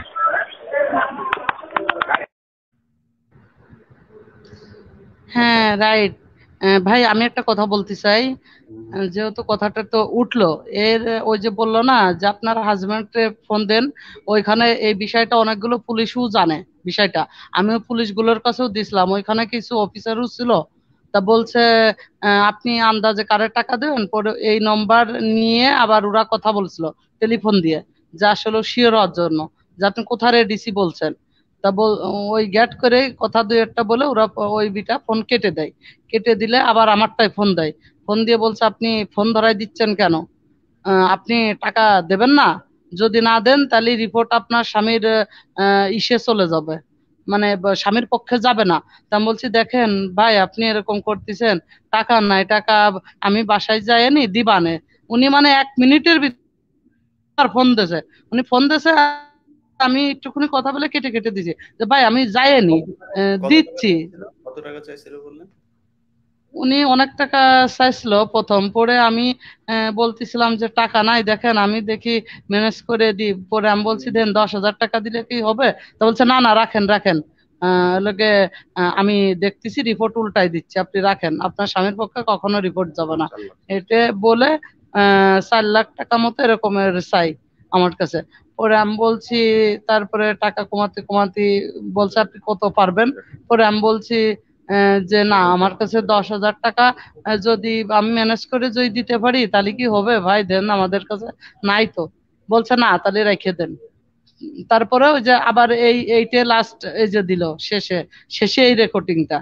হ্যাঁ রাইট। ভাই আমি একটা কথা বলতে চাই, যেহেতু কথাটা তো উঠলো, ওই যে বললো না যে আপনার হাজবেন্ডকে ফোন দেন, ওইখানে এই বিষয়টা অনেকগুলো পুলিশও জানে বিষয়টা, আমিও পুলিশগুলোর কাছেও দিছিলাম, ওইখানে কিছু অফিসারও ছিল। তা বলছে আপনি আন্দাজে কারে টাকা দেবেন, পরে এই নম্বর নিয়ে আবার ওরা কথা বলছিল টেলিফোন দিয়ে, যে আসলে শিওর হওয়ার জন্য যে আপনি কোথায় ডিসি বলছেন। তা ওই গ্যাট করে কথা দুই একটা বলে ওরা ওই বিটা ফোন কেটে দেয়। কেটে দিলে আবার আমারটাই ফোন দেয়, ফোন দিয়ে বলছে আপনি ফোন ধরাই দিচ্ছেন কেন, আপনি টাকা দেবেন না, যদি না দেন তাহলে রিপোর্ট আপনার স্বামীর ইসে চলে যাবে, মানে স্বামীর পক্ষে যাবে না। তা আমি বলছি দেখেন ভাই আপনি এরকম করতেছেন, টাকা নাই, টাকা আমি বাসায় যাইনি দিবানে। উনি মানে 1 মিনিটের ভিতর ফোন দিয়েছে, উনি ফোন দিয়েছে, আমি একটুখানি কথা বলে কেটে কেটে দিছি যে ভাই আমি যাইনি, দিচ্ছি। কত টাকা চাইছিল বললেন? উনি অনেক টাকা চাইছিল প্রথম, পরে আমি বলতেছিলাম যে টাকা নাই, দেখেন আমি দেখি ম্যানেজ করে দিই। পরে আমি বলছি দেন 10,000 টাকা দিলে কি হবে? তা বলছে না না রাখেন রাখেন, লোকে আমি দেখতেছি রিপোর্ট উল্টাই দিচ্ছি, আপনি রাখেন, আপনার স্বামীর পক্ষে কখনো রিপোর্ট যাবে না। এটা বলে 4 লাখ টাকা মতো এরকমের চাই আমার কাছে। পরে আমি বলছি, তারপরে টাকা কমাতে কমাতে বলছে আপনি কত পারবেন। পরে আমি বলছি যে না আমার কাছে 10,000 টাকা যদি আমি ম্যানেজ করে যদি দিতে পারি তাহলে কি হবে ভাই, দেন, আমাদের কাছে নাই তো। বলছে না তাহলে রেখে দেন। তারপরে ওই যে আবার এইটা লাস্ট এই যে দিল শেষে শেষে এই রেকর্ডিংটা।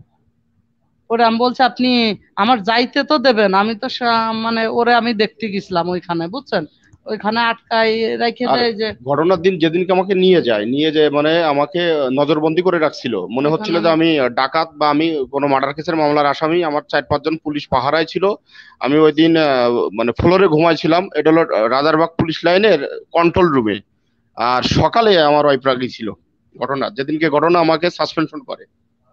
ওরে আমি বলছি আপনি আমার যাইতে তো দেবেন, আমি তো মানে ওরে আমি দেখতে গেছিলাম ওইখানে, বুঝছেন, ওইখানে আটকাই রেখে দেয়। যে ঘটনার দিন যেদিনকে আমাকে নিয়ে যায় মানে আমাকে নজরবন্দি করে রাখছিল, মনে হচ্ছিল যে আমি ডাকাত বা আমি কোনো মার্ডার কেসের মামলার আসামি। আমার 4-5 জন পুলিশ পাহারায় ছিল। আমি ওই দিন মানে ফ্লোরে ঘুমাইছিলাম, এটা হলো রাজারবাগ পুলিশ লাইনের কন্ট্রোল রুমে। আর সকালে আমার ওয়াইফরা গেছিল ঘটনা যেদিনকে ঘটনা আমাকে সাসপেনশন করে।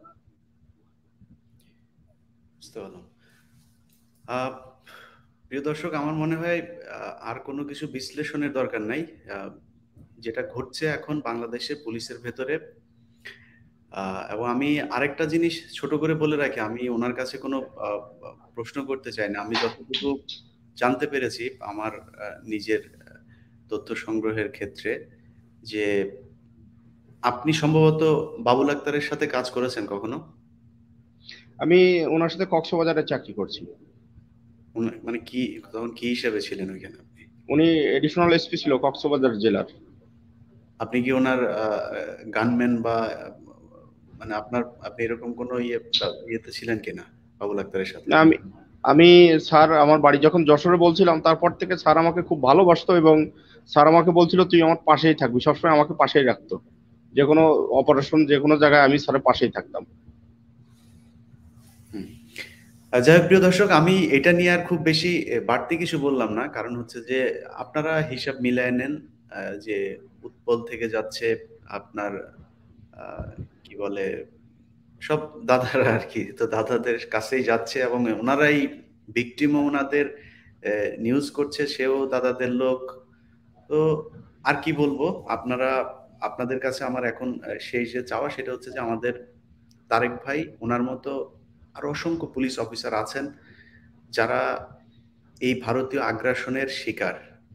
প্রিয় দর্শক, আমার মনে হয় আর কোনো কিছু বিশ্লেষণের দরকার নাই। যেটা ঘটছে এখন বাংলাদেশে পুলিশের ভেতরে, এবং আমি আরেকটা জিনিস ছোট করে বলে রাখি, আমি ওনার কাছে কোনো প্রশ্ন করতে চাই না। আমি যতটুকু জানতে পেরেছি আমার নিজের তথ্য সংগ্রহের ক্ষেত্রে, যে আপনি সম্ভবত বাবুল আক্তারের সাথে কাজ করেছেন কখনো? আমি ওনার সাথে কক্সবাজারে চাকরি করছি। মানে কি তখন কি হিসেবে ছিলেন ওইখানে আপনি? উনি এডিশনাল এসপি ছিল কক্সবাজার জেলার। আপনি কি ওনার গানম্যান বা মানে আপনি এরকম কোনো ইয়েতে ছিলেন কিনা বাবুল আক্তারের সাথে? আমি স্যার আমার বাড়ি যখন যশোরে বলছিলাম, তারপর থেকে স্যার আমাকে খুব ভালোবাসতো এবং স্যার আমাকে বলছিল তুই আমার পাশেই থাকবি, সবসময় আমাকে পাশেই রাখতো, যে কোনো অপারেশন যে কোনো জায়গায় আমি স্যারের পাশেই থাকতাম। যাই হোক প্রিয় দর্শক, আমি এটা নিয়ে আর খুব বেশি বাড়তি কিছু বললাম না, কারণ হচ্ছে যে আপনারা হিসাব মিলায় নেন যে উৎপল থেকে যাচ্ছে আপনার কি বলে সব দাদারা আর কি, তো দাদাদের কাছেই যাচ্ছে এবং ওনারাই ভিকটিমও ওনাদের নিউজ করছে, সেও দাদাদের লোক। তো আর কি বলবো, আপনারা আপনাদের কাছে আমার এখন সেই যে চাওয়া সেটা হচ্ছে যে আমাদের তারেক ভাই, ওনার মতো আরো অসংখ্য পুলিশ অফিসার আছেন যারা এই ভারতীয় আগ্রাসনের শিকার।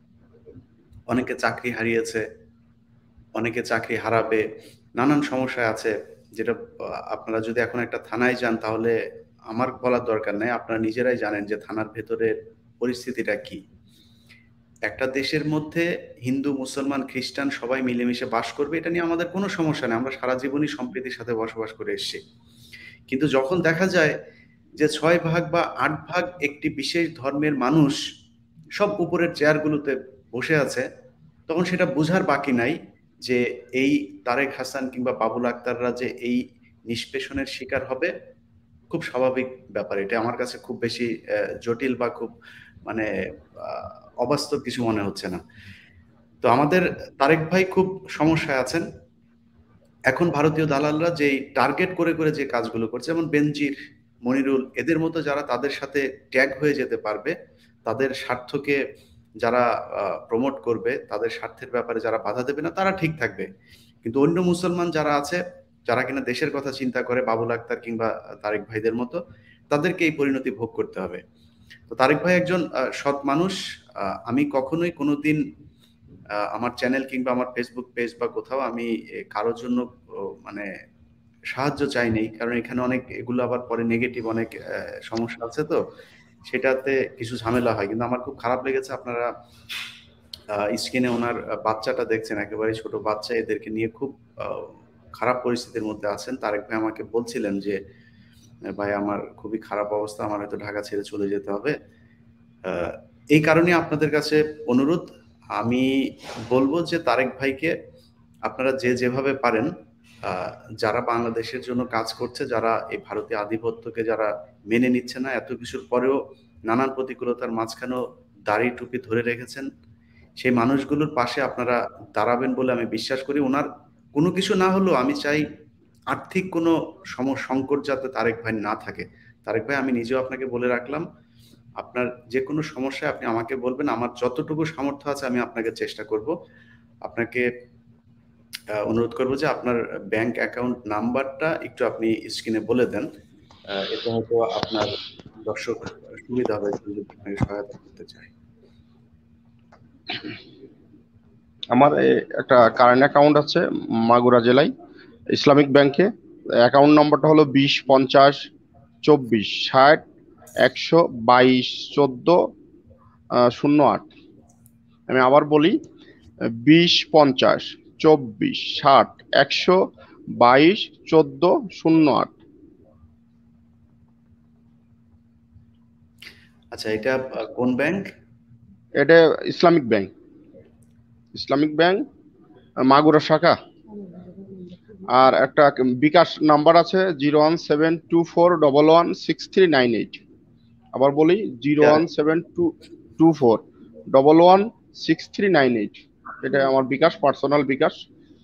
অনেকে চাকরি হারিয়েছে, অনেকে চাকরি হারাবে, নানান সমস্যায় আছে, যেটা আপনারা যদি এখন একটা থানায় যান তাহলে আমার বলার দরকার নেই, আপনারা নিজেরাই জানেন যে থানার ভেতরের পরিস্থিতিটা কি। একটা দেশের মধ্যে হিন্দু, মুসলমান, খ্রিস্টান সবাই মিলেমিশে বাস করবে, এটা নিয়ে আমাদের কোনো সমস্যা নেই, আমরা সারা জীবনই সম্প্রীতির সাথে বসবাস করে এসেছি। কিন্তু যখন দেখা যায় যে 6 ভাগ বা 8 ভাগ একটি বিশেষ ধর্মের মানুষ সব উপরের চেয়ারগুলোতে বসে আছে, তখন সেটা বোঝার বাকি নাই যে এই তারেক হাসান কিংবা বাবুল আক্তাররা যে এই নিষ্পেষণের শিকার হবে, খুব স্বাভাবিক ব্যাপার। এটা আমার কাছে খুব বেশি জটিল বা খুব মানে অবাস্তব কিছু মনে হচ্ছে না। তো আমাদের তারেক ভাই খুব সমস্যায় আছেন। এখন ভারতীয় দালালরা যে টার্গেট করে করে যে কাজগুলো করছে, যেমন বেনজির, মনিরুল, এদের মতো যারা তাদের সাথে ট্যাগ হয়ে যেতে পারবে, তাদের স্বার্থকে যারা প্রমোট করবে, তাদের স্বার্থের ব্যাপারে যারা বাধা দেবে না, তারা ঠিক থাকবে। কিন্তু অন্য মুসলমান যারা আছে, যারা কিনা দেশের কথা চিন্তা করে, বাবুল আক্তার কিংবা তারেক ভাইদের মতো, তাদেরকে এই পরিণতি ভোগ করতে হবে। তো তারেক ভাই একজন সৎ মানুষ। আমি কখনোই কোনোদিন আমার চ্যানেল কিংবা আমার ফেসবুক পেজ বা কোথাও আমি কারোর জন্য মানে সাহায্য চাইনি, কারণ এখানে অনেক এগুলো আবার পরে নেগেটিভ অনেক সমস্যা আছে, তো সেটাতে কিছু ঝামেলা হয়। কিন্তু আমার খুব খারাপ লেগেছে, আপনারা স্ক্রিনে ওনার বাচ্চাটা দেখছেন, একেবারে ছোট বাচ্চা, এদেরকে নিয়ে খুব খারাপ পরিস্থিতির মধ্যে আছেন। তারেক ভাই আমাকে বলছিলেন যে ভাই আমার খুবই খারাপ অবস্থা, আমার হয়তো ঢাকা ছেড়ে চলে যেতে হবে। এই কারণে আপনাদের কাছে অনুরোধ, আমি বলবো যে তারেক ভাইকে আপনারা যে যেভাবে পারেন, যারা বাংলাদেশের জন্য কাজ করছে, যারা এই ভারতীয় আধিপত্যকে যারা মেনে নিচ্ছে না, এত কিছুর পরেও নানান প্রতিকূলতার মাঝখানেও দাড়ি টুপি ধরে রেখেছেন, সেই মানুষগুলোর পাশে আপনারা দাঁড়াবেন বলে আমি বিশ্বাস করি। ওনার কোনো কিছু না হলেও আমি চাই আর্থিক কোনো সংকট যাতে তারেক ভাই না থাকে। তারেক ভাই, আমি নিজেও আপনাকে বলে রাখলাম, আপনার যে কোনো সমস্যায় আপনি আমাকে বলবেন, আমার যতটুকু সামর্থ্য আছে আমি আপনাকে চেষ্টা করব। আপনাকে অনুরোধ করবো যে আপনার ব্যাংক অ্যাকাউন্ট নাম্বারটা একটু আপনি স্ক্রিনে বলে দেন, এতে হয়তো আপনার দর্শক সুবিধা হবে যদি আপনাকে সহায়তা করতে চায়। আমার একটা কারেন্ট অ্যাকাউন্ট আছে মাগুরা জেলায় ইসলামিক ব্যাংকে। অ্যাকাউন্ট নম্বরটা হলো 20 50 24 122 14 08। আমি আবার বলি 20 50 24 122 14 08। আচ্ছা, এটা কোন ব্যাংক? এটা Islamic bank, Islamic bank Magura শাখা। আর একটা বিকাশ নাম্বার আছে 01724116398। আবার বলি 01724116398। এটা আমার বিকাশ, পার্সোনাল বিকাশ।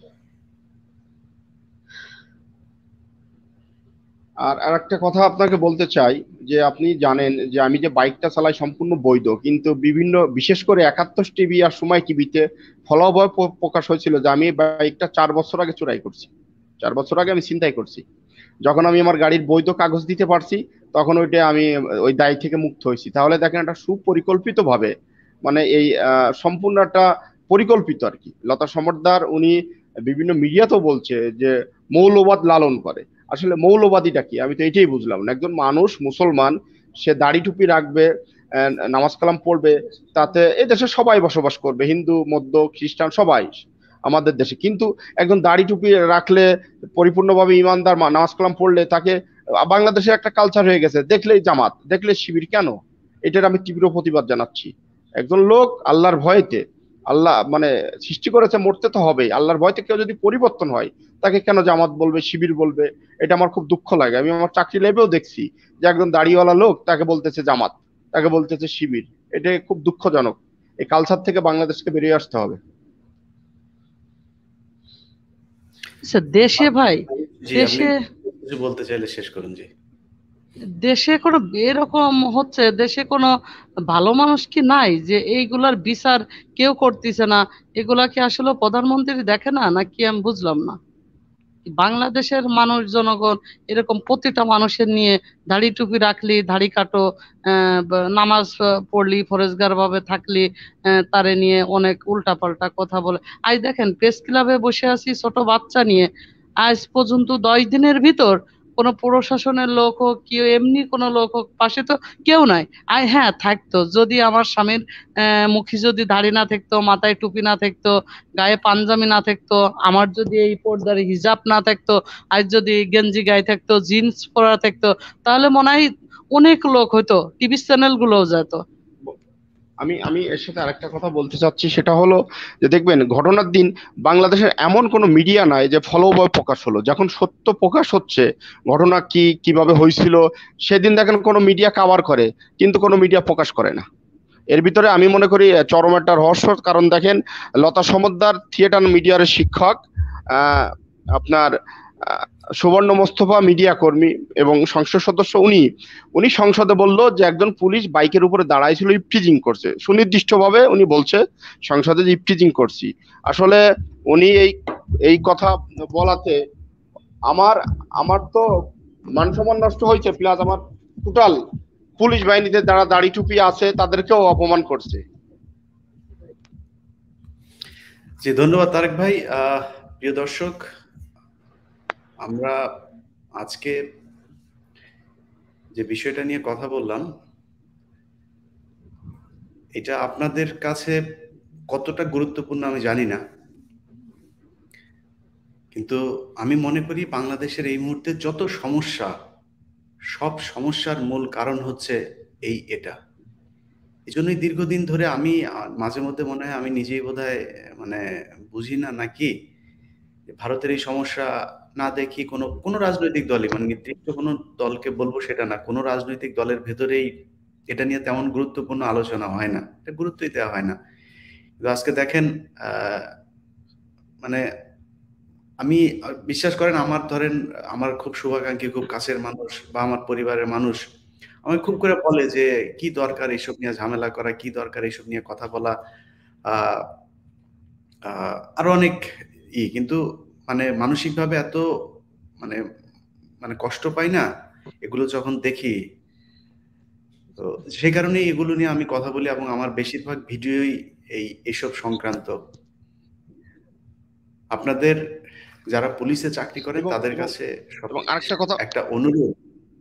আর আরেকটা কথা আপনাকে বলতে চাই যে আপনি জানেন যে আমি যে বাইকটা চালাই সম্পূর্ণ বৈধ, কিন্তু বিভিন্ন বিশেষ করে 71 টিভি আর সময় টিভিতে ফলাফল প্রকাশ হয়েছিল যে আমি বাইকটা 4 বছর আগে চুরাই করছি, 4 বছর আগে আমি ছিনতাই করছি। যখন আমি আমার গাড়ির বৈধ কাগজ দিতে পারছি তখন ওইটা আমি ওই দায় থেকে মুক্ত হয়েছি। তাহলে দেখেন একটা সুপরিকল্পিত ভাবে, মানে এই সম্পূর্ণ একটা পরিকল্পিত আর কি। লতা সমদ্দার উনি বিভিন্ন মিডিয়াতেও বলছে যে মৌলবাদ লালন করে। আসলে মৌলবাদীটা কি আমি তো এটাই বুঝলাম না। একজন মানুষ মুসলমান, সে দাড়ি টুপি রাখবে, নামাজ কালাম পড়বে, তাতে এই দেশে সবাই বসবাস করবে, হিন্দু, মধ্য, খ্রিস্টান সবাই আমাদের দেশে। কিন্তু একজন দাড়ি টুপি রাখলে, পরিপূর্ণভাবে ইমানদার, নামাজ কালাম পড়লে, তাকে বাংলাদেশে একটা কালচার হয়ে গেছে দেখলেই জামাত, দেখলে শিবির। কেন? এটার আমি তীব্র প্রতিবাদ জানাচ্ছি। একজন লোক আল্লাহর ভয়েতে আল্লাহ মানে সৃষ্টি করেছে, মরতে তো হবেই। আল্লাহর ভয়তে কেউ যদি পরিবর্তন হয়, তাকে কেন জামাত বলবে, শিবির বলবে? এটা আমার খুব দুঃখ লাগে। আমি আমার চাকরি লেবেও দেখছি যে একজন দাড়িওয়ালা লোক তাকে বলতেছে জামাত, তাকে বলতেছে শিবির। এটা খুব দুঃখজনক। এই কালচার থেকে বাংলাদেশকে বেরিয়ে আসতে হবে। আচ্ছা, দেশে ভাই, জি, আপনি দেশে কিছু বলতে চাইলে শেষ করুন। জি, দেশে কোনো এরকম হচ্ছে, দেশে কোনো ভালো মানুষ কি নাই যে এইগুলার বিচার কেউ করতেছে না? এগুলা কি আসলে প্রধানমন্ত্রী দেখে না নাকি? আমি বুঝলাম না। বাংলাদেশের মানুষ জনগণ এরকম প্রতিটা মানুষের নিয়ে দাড়ি টুপি রাখলি, দাড়ি কাটো, নামাজ পড়লি, ফরেজগার ভাবে থাকলি, তারে নিয়ে অনেক উল্টাপাল্টা কথা বলে। আজ দেখেন প্রেস ক্লাবে বসে আছি ছোট বাচ্চা নিয়ে, আজ পর্যন্ত 10 দিনের ভিতর কোনো প্রশাসনের লোক হোক, কেউ এমনি কোনো লোক হোক, পাশে তো কেউ নাই। হ্যাঁ, থাকতো যদি আমার স্বামীর মুখে যদি দাড়ি না থাকতো, মাথায় টুপি না থাকতো, গায়ে পাঞ্জাবি না থাকতো, আমার যদি এই পর্দার হিজাব না থাকতো, আর যদি গেঞ্জি গায়ে থাকতো, জিন্স পরা থাকতো, তাহলে মনে হয় অনেক লোক হয়তো, টিভি চ্যানেল গুলোও যেত। আমি আমি এর সাথে আরেকটা কথা বলতে চাচ্ছি, সেটা হলো যে দেখবেন ঘটনার দিন বাংলাদেশের এমন কোনো মিডিয়া নাই যে ফলোভাবে প্রকাশ হলো। যখন সত্য প্রকাশ হচ্ছে, ঘটনা কি কিভাবে হয়েছিল, সেদিন দেখেন কোনো মিডিয়া কভার করে, কিন্তু কোনো মিডিয়া প্রকাশ করে না। এর ভিতরে আমি মনে করি চরম একটা রহস্য। কারণ দেখেন, লতা সমদ্দার থিয়েটার মিডিয়ার শিক্ষক, আহ, আপনার সুবর্ণ মোস্তফা মিডিয়া কর্মী এবং সংসদ সদস্য, উনি উনি সংসদে বলল যে একজন পুলিশ বাইকের উপরে দাঁড়াইছিল, ইপটিজিং করছে। সুনির্দিষ্টভাবে উনি বলছে সংসদে যে ইপটিজিং করছি। আসলে উনি এই এই কথা বলাতে আমার আমার তো মান সম্মান নষ্ট হয়েছে, প্লাস আমার টোটাল পুলিশ বাহিনীতে যারা দাড়ি টুপি আছে তাদেরকেও অপমান করছে। জি, ধন্যবাদ তারেক ভাই। প্রিয় দর্শক, আমরা আজকে যে বিষয়টা নিয়ে কথা বললাম, এটা আপনাদের কাছে কতটা গুরুত্বপূর্ণ আমি জানি না, কিন্তু আমি মনে করি বাংলাদেশের এই মুহূর্তে যত সমস্যা, সব সমস্যার মূল কারণ হচ্ছে এটা। এই জন্যই দীর্ঘদিন ধরে আমি মাঝে মধ্যে মনে হয় আমি নিজেই বোধহয় মানে বুঝি না নাকি, ভারতের এই সমস্যা না দেখি কোনো রাজনৈতিক দলই, মানে নির্দিষ্ট কোনো দলকে বলবো সেটা না, কোনো রাজনৈতিক দলের ভেতরেই এটা নিয়ে তেমন গুরুত্বপূর্ণ আলোচনা হয় না, এটা গুরুত্বই দেওয়া হয় না। কিন্তু আজকে দেখেন, মানে আমি বিশ্বাস করেন, ধরেন আমার খুব শুভাকাঙ্ক্ষী, খুব কাছের মানুষ বা আমার পরিবারের মানুষ আমাকে খুব করে বলে যে কি দরকার এইসব নিয়ে ঝামেলা করা, কি দরকার এইসব নিয়ে কথা বলা, আহ আরো অনেক কিন্তু মানে মানসিকভাবে এত মানে মানে কষ্ট পাই না এগুলো যখন দেখি। তো সেই কারণেই এগুলো নিয়ে আমি কথা বলি, এবং আমার বেশিরভাগ ভিডিওই এইসব সংক্রান্ত। আপনাদের যারা পুলিশে চাকরি করেন তাদের কাছে এবং আরেকটা কথা, একটা অনুরোধ।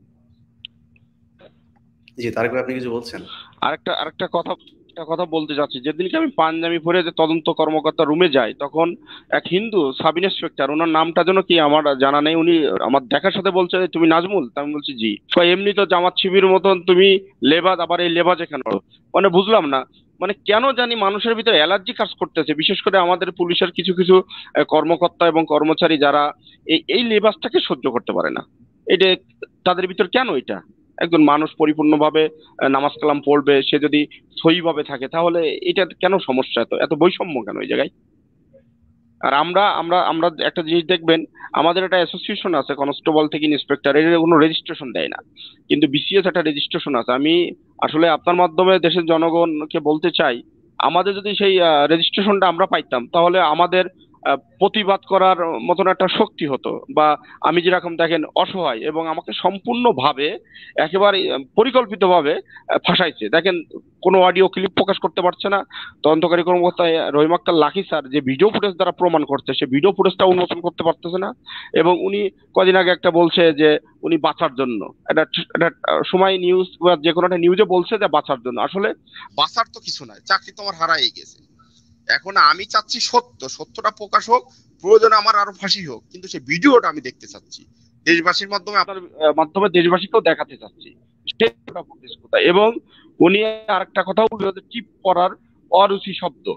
জি তারেক ভাই, আপনি কিছু বলছেন? আরেকটা কথা বলতে যাচ্ছি। যেদিনকে আমি পাঞ্জাবি পরে যে তদন্ত কর্মকর্তা রুমে যাই, তখন এক হিন্দু সাব ইন্সপেক্টর, ওনার নামটা যেন কি আমার জানা নেই, উনি আমার দেখার সাথে বলছে, তুমি নাজমুল? তা আমি বলছি জি। এমনি তো জামাত শিবির মতন তুমি লেবাজ, আবার এই লেবাজ এখানে মানে বুঝলাম না, মানে কেন জানি মানুষের ভিতরে অ্যালার্জি কাজ করতেছে, বিশেষ করে আমাদের পুলিশের কিছু কিছু কর্মকর্তা এবং কর্মচারী যারা এই লেবাসটাকে সহ্য করতে পারে না। এটা তাদের ভিতর কেন? এটা একজন মানুষ পরিপূর্ণভাবে নামাজ কালাম পড়বে, সে যদি সহিভাবে থাকে, তাহলে এটা কেন সমস্যা? এত বৈষম্য কেন এই জায়গায়? আর আমরা আমরা আমরা একটা জিনিস দেখবেন, আমাদের একটা অ্যাসোসিয়েশন আছে কনস্টেবল থেকে ইন্সপেক্টর, এর কোনো রেজিস্ট্রেশন দেয় না, কিন্তু বিসিএস একটা রেজিস্ট্রেশন আছে। আমি আসলে আপনার মাধ্যমে দেশের জনগণকে বলতে চাই, আমাদের যদি সেই রেজিস্ট্রেশনটা আমরা পাইতাম, তাহলে আমাদের প্রতিবাদ করার মতন একটা শক্তি হতো। বা আমি যেরকম দেখেন অসহায়, এবং আমাকে সম্পূর্ণভাবে একেবারে পরিকল্পিতভাবে ফাঁসাইছে। দেখেন, কোনো অডিও ক্লিপ প্রকাশ করতে পারছে না তদন্তকারী কর্মকর্তা রহিম আক্তার লাকি স্যার, যে ভিডিও ফুটেজ দ্বারা প্রমাণ করছে, সে ভিডিও ফুটেজটা উন্মোচন করতে পারতেছে না। এবং উনি কদিন আগে একটা বলছে যে উনি বাঁচার জন্য, এটা সময় নিউজ বা যে কোনো একটা নিউজে বলছে যে বাঁচার জন্য। আসলে বাঁচার তো কিছু নাই, চাকরি তো আমার হারাই গেছে। এখন আমি চাচ্ছি সত্যটা প্রকাশ হোক, প্রয়োজনে আমার আরো ফাঁসি হোক, কিন্তু সেই ভিডিওটা আমি দেখতে চাচ্ছি, দেশবাসীর মাধ্যমে, আপনার মাধ্যমে দেশবাসীকেও দেখাতে চাচ্ছি সেটা কোথায়। এবং উনি আরেকটা কথাও বলল, টিপ পড়ার অরুচি শব্দ,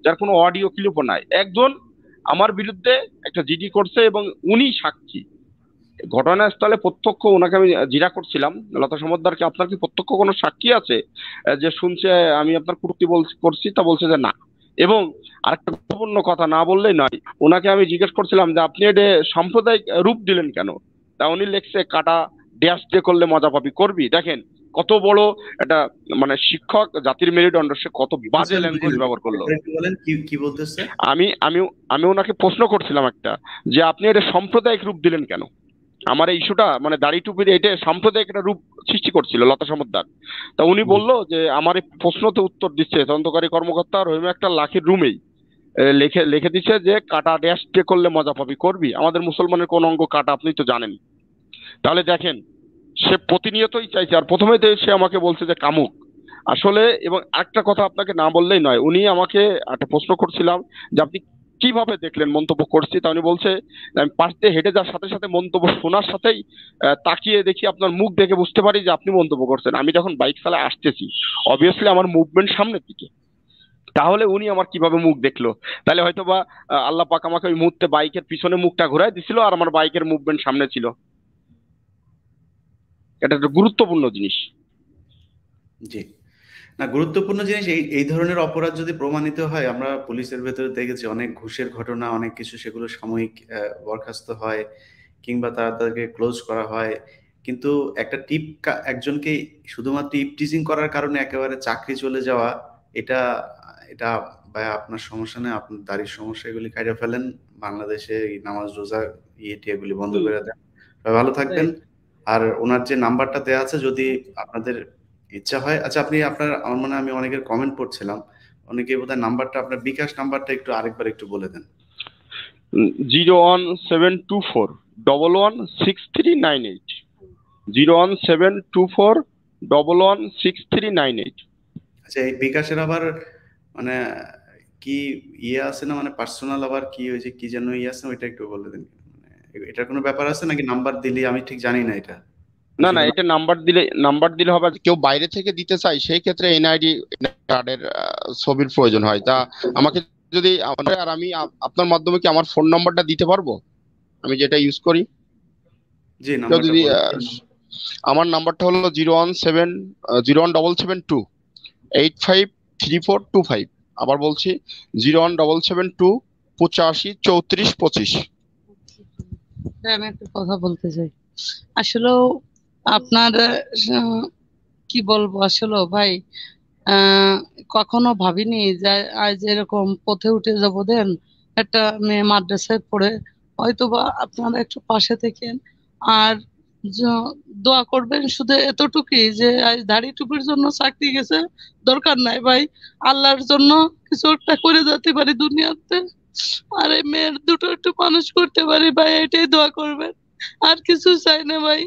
যার কোনো অডিও ক্লিপও নাই। একজন আমার বিরুদ্ধে একটা জিডি করছে এবং উনি সাক্ষী। ঘটনাস্থলে প্রত্যক্ষ, ওনাকে আমি জিরা করছিলাম, লতা সমদ্দারকে, আপনার কি প্রত্যক্ষ কোনো সাক্ষী আছে যে শুনছে আমি আপনার কুর্তি করছি? তা বলছে যে না। এবং আরেকটা গুরুত্বপূর্ণ কথা না বললেই নয়, ওনাকে আমি জিজ্ঞেস করছিলাম যে আপনি এটা সাম্প্রদায়িক রূপ দিলেন কেন? তা উনি লেখছে কাটা ড্যাশ দিয়ে করলে মজা পাবি করবি। দেখেন কত বড় একটা মানে শিক্ষক, জাতির মেরুদণ্ড, সে কত বাজে ল্যাঙ্গুয়েজ ব্যবহার করলো। কি বলতেছে? আমি আমি আমি ওনাকে প্রশ্ন করছিলাম একটা, যে আপনি এটা সাম্প্রদায়িক রূপ দিলেন কেন? আমার এই ইস্যুটা মানে দাড়ি টুপির এটা সাম্প্রদায়িক একটা রূপ সৃষ্টি করছিল লতা সমদ্দার। তা উনি বলল যে আমার এই প্রশ্নতে উত্তর দিচ্ছে তদন্তকারী কর্মকর্তা রহিম একটা লাখের রুমেই লিখে লিখে দিচ্ছে যে কাটা ড্যাশ দিয়ে করলে মজা পাবি করবি। আমাদের মুসলমানের কোন অঙ্গ কাটা আপনি তো জানেন। তাহলে দেখেন সে প্রতিনিয়তই চাইছে, আর প্রথমেই তো সে আমাকে বলছে যে কামুক আসলে। এবং একটা কথা আপনাকে না বললেই নয়, উনি আমাকে একটা প্রশ্ন করছিলাম যে আপনি কিভাবে দেখলেন মন্তব্য করছি? তা উনি বলছে আমি পাশ দিয়ে হেঁটে যাওয়ার সাথে সাথে মন্তব্য শোনার সাথেই তাকিয়ে দেখি আপনার মুখ দেখে বুঝতে পারি যে আপনি মন্তব্য করছেন। আমি যখন বাইক চালায় আসতেছি, অবভিয়াসলি আমার মুভমেন্ট সামনের দিকে, তাহলে উনি আমার কিভাবে মুখ দেখলো? তাহলে হয়তো বা আল্লাহ পাক আমাকে ওই মুহূর্তে বাইকের পিছনে মুখটা ঘুরাই দিছিল আর আমার বাইকের মুভমেন্ট সামনে ছিল। এটা একটা গুরুত্বপূর্ণ জিনিস। জি, না গুরুত্বপূর্ণ জিনিস। এই ধরনের অপরাধ যদি প্রমাণিত হয়, আমরা পুলিশের ভেতরে দেখেছি অনেক ঘুষের ঘটনা, অনেক কিছু, সেগুলো সাময়িক বরখাস্ত হয় কিংবা তাদেরকে ক্লোজ করা হয়। কিন্তু একটা একজনকে শুধুমাত্র টিজিং করার কারণে একেবারে চাকরি চলে যাওয়া, এটা এটা ভাই আপনার সমস্যা নেই, আপনার দাড়ির সমস্যা, এগুলি কাইটা ফেলেন। বাংলাদেশে এই নামাজ রোজা এগুলি বন্ধ করে দেন। ভালো থাকবেন। আর ওনার যে নাম্বারটা দেওয়া আছে, যদি আপনাদের ইচ্ছা হয়, আচ্ছা আপনি আমার মনে হয় আমি অনেকের কমেন্ট পড়ছিলাম, অনেকে বোধহয় নাম্বারটা, আপনার বিকাশ নাম্বারটা একটু আরেকবার একটু বলে দেন। 01724116398 01724116398। আচ্ছা, এই বিকাশের আবার মানে কি আছে না, মানে পার্সোনাল আবার কি হয়েছে, কি যেন আছে, ওইটা একটু বলে দেন। এটার কোনো ব্যাপার আছে নাকি নাম্বার দিলি? আমি ঠিক জানি না এটা। না না, এটা নাম্বার দিলে হবে। কেউ বাইরে থেকে দিতে চাই সেই ক্ষেত্রে এনআইডি কার্ডের ছবির প্রয়োজন হয়। তা আমাকে যদি, আর আমি আপনার মাধ্যমে কি আমার ফোন নাম্বারটা দিতে পারবো, আমি যেটা ইউজ করি? জি, নাম্বারটা আমার নাম্বারটা হলো 01772853425। আবার বলছি 01772853425। আমি একটা কথা বলতে চাই। আসলে আপনার কি বলবো, আসলে ভাই কখনো ভাবিনি যে আজ এরকম পথে উঠে যাবো। দেন একটা মেয়ে মাদ্রাসায় পড়ে, হয়তো বা আপনারা একটু পাশে থেকেন আর দোয়া করবেন। শুধু এতটুকুই যে আজ দাড়ি টুপির জন্য চাকরি গেছে, দরকার নাই ভাই, আল্লাহর জন্য কিছু একটা করে যেতে পারি দুনিয়াতে, আর এই মেয়ের দুটো একটু মানুষ করতে পারি ভাই, এটাই দোয়া করবেন। আর কিছু চাই না ভাই।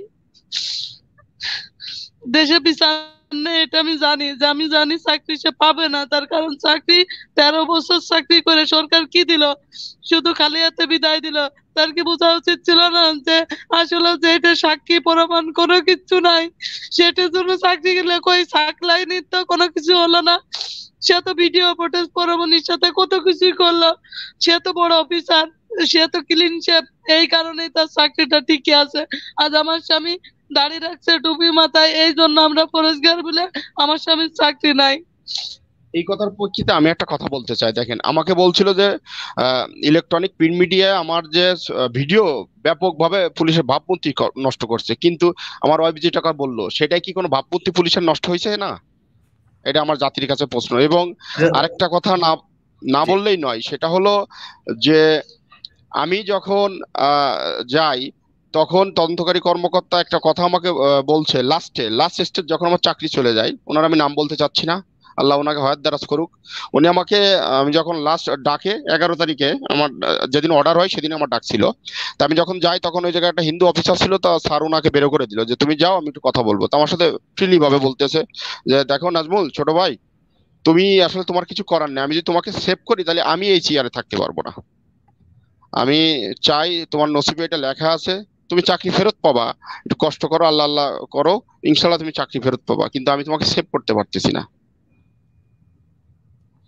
দেশে বিচার নেই, এটা আমি জানি, যে আমি জানি চাকরি সে পাবে না, তার কারণ চাকরি 13 বছর চাকরি করে সরকার কি দিল? শুধু খালি হাতে বিদায় দিল। তার কি বোঝা উচিত ছিল না যে আসলে যে এটা সাক্ষী প্রমাণ কোনো কিছু নাই, সেটার জন্য চাকরি গেলে কই সাকলাই নিত, কোনো কিছু হলো না। সে তো ভিডিও ফুটেজ প্রমাণের সাথে কত কিছুই করলো, সে তো বড় অফিসার, সে তো ক্লিন শেপ, এই কারণেই তার চাকরিটা ঠিকই আছে। আজ আমার স্বামী দাড়ি রাখছে, টুপি মাথায়, এই জন্য আমরা পরেশগার বলে আমার স্বামীর চাকরি নাই। এই কথার প্রেক্ষিতে আমি একটা কথা বলতে চাই। দেখেন, আমাকে বলছিল যে ইলেকট্রনিক প্রিন্ট মিডিয়ায় আমার যে ভিডিও ব্যাপকভাবে পুলিশের ভাবমূর্তি নষ্ট করছে, কিন্তু আমার ওয়াইফ যে টাকা বললো, সেটাই কি কোনো ভাবমূর্তি পুলিশের নষ্ট হয়েছে না? এটা আমার জাতির কাছে প্রশ্ন। এবং আরেকটা কথা না বললেই নয়, সেটা হলো যে আমি যখন যাই, তখন তদন্তকারী কর্মকর্তা একটা কথা আমাকে বলছে লাস্ট স্টেজ, যখন আমার চাকরি চলে যায়, ওনার আমি নাম বলতে চাচ্ছি না, আল্লাহ ওনাকে হয়াত দারাজ করুক। উনি আমাকে, আমি যখন লাস্ট ডাকে 11 তারিখে, আমার যেদিন অর্ডার হয় সেদিন আমার ডাক ছিল। তা আমি যখন যাই, তখন ওই জায়গায় একটা হিন্দু অফিসার ছিল, তা স্যার ওনাকে বেরো করে দিল যে তুমি যাও, আমি একটু কথা বলবো। তো আমার সাথে ফ্রিলি ভাবে বলতেছে যে দেখো নাজমুল, ছোট ভাই, তুমি আসলে তোমার কিছু করার নেই, আমি যদি তোমাকে সেভ করি তাহলে আমি এই চেয়ারে থাকতে পারবো না। আমি চাই, তোমার নসিবে এটা লেখা আছে, তুমি চাকরি ফেরত পাবা, একটু কষ্ট করো, আল্লাহ আল্লাহ করো, ইনশাল্লাহ তুমি চাকরি ফেরত পাবা, কিন্তু আমি তোমাকে সেভ করতে পারতেছি না।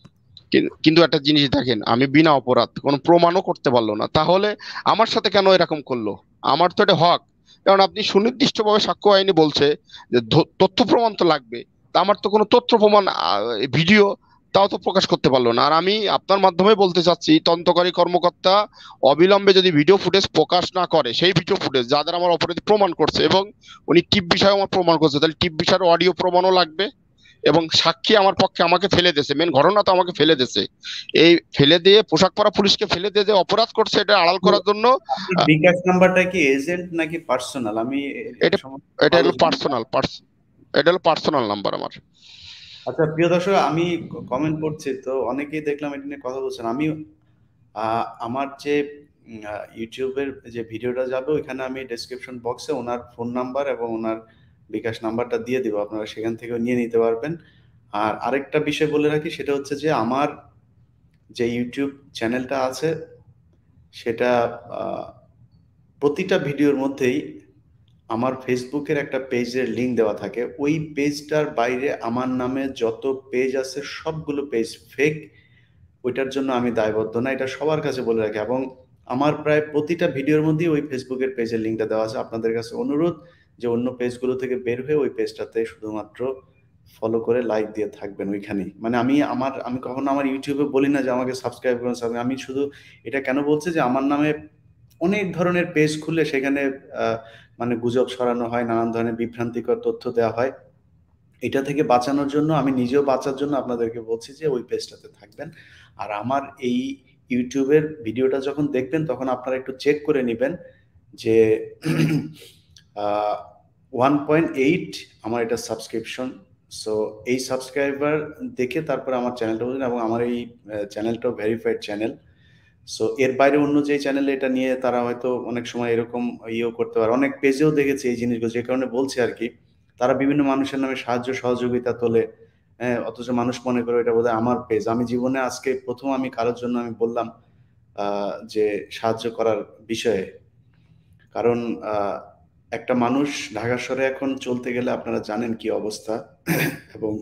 কিন্তু একটা জিনিস দেখেন, আমি বিনা অপরাধ, কোনো প্রমাণও করতে পারলো না, তাহলে আমার সাথে কেন এরকম করলো? আমার তো এটা হক। কারণ আপনি সুনির্দিষ্টভাবে সাক্ষ্য আইনে বলছে যে তথ্য প্রমাণ তো লাগবে, তা আমার তো কোনো তথ্য প্রমাণ, ভিডিও তাও তো প্রকাশ করতে পারলো না। আর আমি আপনার মাধ্যমে বলতে চাচ্ছি, তদন্তকারী কর্মকর্তা অবিলম্বে যদি ভিডিও ফুটেজ প্রকাশ না করে, সেই ভিডিও ফুটেজ যাদের আমার অপরাধী প্রমাণ করছে, এবং উনি টিপ বিষয়ে আমার প্রমাণ করছে, তাহলে টিপ বিষয়ের অডিও প্রমাণও লাগবে। এবং সাক্ষী আমার পক্ষে আমাকে ফেলে দিয়েছে, মেন ঘটনা তো আমাকে ফেলে দিয়েছে, এই ফেলে দিয়ে পোশাক পরা পুলিশকে ফেলে দিয়ে যে অপরাধ করছে এটা আড়াল করার জন্য। আপনার বিকাশ নাম্বারটা কি এজেন্ট নাকি পার্সোনাল? আমি এটা এটা হলো পার্সোনাল, এটা হলো পার্সোনাল নাম্বার আমার। আচ্ছা প্রিয় দর্শক, আমি কমেন্ট পড়ছি তো অনেকেই দেখলাম এটা নিয়ে কথা বলছেন। আমি আমার যে ইউটিউবের যে ভিডিওটা যাবে ওইখানে আমি ডেসক্রিপশন বক্সে ওনার ফোন নাম্বার এবং ওনার বিকাশ নাম্বারটা দিয়ে দিব, আপনারা সেখান থেকে নিয়ে নিতে পারবেন। আর আরেকটা বিষয় বলে রাখি, সেটা হচ্ছে যে আমার যে ইউটিউব চ্যানেলটা আছে সেটা প্রতিটা ভিডিওর মধ্যেই আমার ফেসবুকের একটা পেজের লিঙ্ক দেওয়া থাকে। ওই পেজটার বাইরে আমার নামে যত পেজ আছে সবগুলো পেজ ফেক, ওইটার জন্য আমি দায়বদ্ধ না, এটা সবার কাছে বলে রাখি। এবং আমার প্রায় প্রতিটা ভিডিওর মধ্যেই ওই ফেসবুকের পেজের লিঙ্কটা দেওয়া আছে। আপনাদের কাছে অনুরোধ যে অন্য পেজগুলো থেকে বের হয়ে ওই পেজটাতে শুধুমাত্র ফলো করে লাইক দিয়ে থাকবেন ওইখানেই। মানে আমি কখনো আমার ইউটিউবে বলি না যে আমাকে সাবস্ক্রাইব করুন। আমি শুধু এটা কেন বলছি যে আমার নামে অনেক ধরনের পেজ খুলে সেখানে মানে গুজব ছড়ানো হয়, নানান ধরনের বিভ্রান্তিকর তথ্য দেওয়া হয়। এটা থেকে বাঁচানোর জন্য, আমি নিজেও বাঁচার জন্য আপনাদেরকে বলছি যে ওই পেজটাতে থাকবেন। আর আমার এই ইউটিউবের ভিডিওটা যখন দেখবেন তখন আপনারা একটু চেক করে নেবেন যে 1.8 আমার এটা সাবস্ক্রিপশন। সো এই সাবস্ক্রাইবার দেখে তারপর আমার চ্যানেলটা বুঝবেন, এবং আমার এই চ্যানেলটাও ভেরিফাইড চ্যানেল। সো এর বাইরে অন্য যে চ্যানেলে এটা নিয়ে তারা হয়তো অনেক সময় এরকম ইয়েও করতে পারে, অনেক পেজেও দেখেছি এই জিনিসগুলো, যে কারণে বলছি আর কি। তারা বিভিন্ন মানুষের নামে সাহায্য সহযোগিতা তোলে, হ্যাঁ, অথচ মানুষ মনে করে এটা বোধহয় আমার পেজ। আমি জীবনে আজকে প্রথম আমি কারোর জন্য আমি বললাম যে সাহায্য করার বিষয়ে। কারণ একটা মানুষ ঢাকা শহরে এখন চলতে গেলে আপনারা জানেন কি অবস্থা, এবং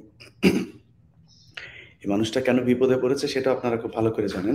এই মানুষটা কেন বিপদে পড়েছে সেটা আপনারা খুব ভালো করে জানেন।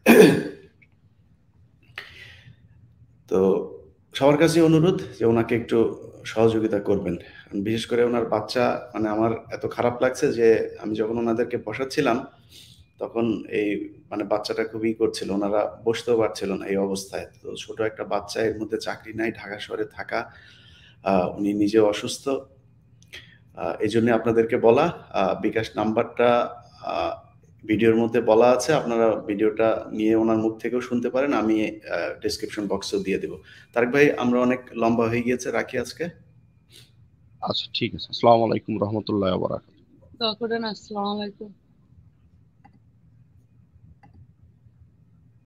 তো সবার কাছে অনুরোধ যে ওনাকে একটু সহযোগিতা করবেন। বিশেষ করে ওনার বাচ্চা, মানে আমার এত খারাপ লাগছে যে আমি যখন ওনাদেরকে বসাচ্ছিলাম তখন এই মানে বাচ্চাটা খুবই করছিল, ওনারা বসতেও পারছিল না এই অবস্থায়। তো ছোট একটা বাচ্চা, এর মধ্যে চাকরি নাই, ঢাকা শহরে থাকা, উনি নিজেও অসুস্থ। এই জন্য আপনাদেরকে বলা, বিকাশ নাম্বারটা ভিডিওর মধ্যে বলা আছে, আপনারা ভিডিওটা নিয়ে ওনার মুখ থেকেও শুনতে পারেন, আমি ডেসক্রিপশন বক্সেও দিয়ে দেব। তারেক ভাই, আমরা অনেক লম্বা হয়ে গিয়েছে, রাখি আজকে। আচ্ছা ঠিক আছে, আসসালামু আলাইকুম রহমতুল্লাহ ওয়া বারাকাতুহু। দোয়া করেন। আসসালামু আলাইকুম।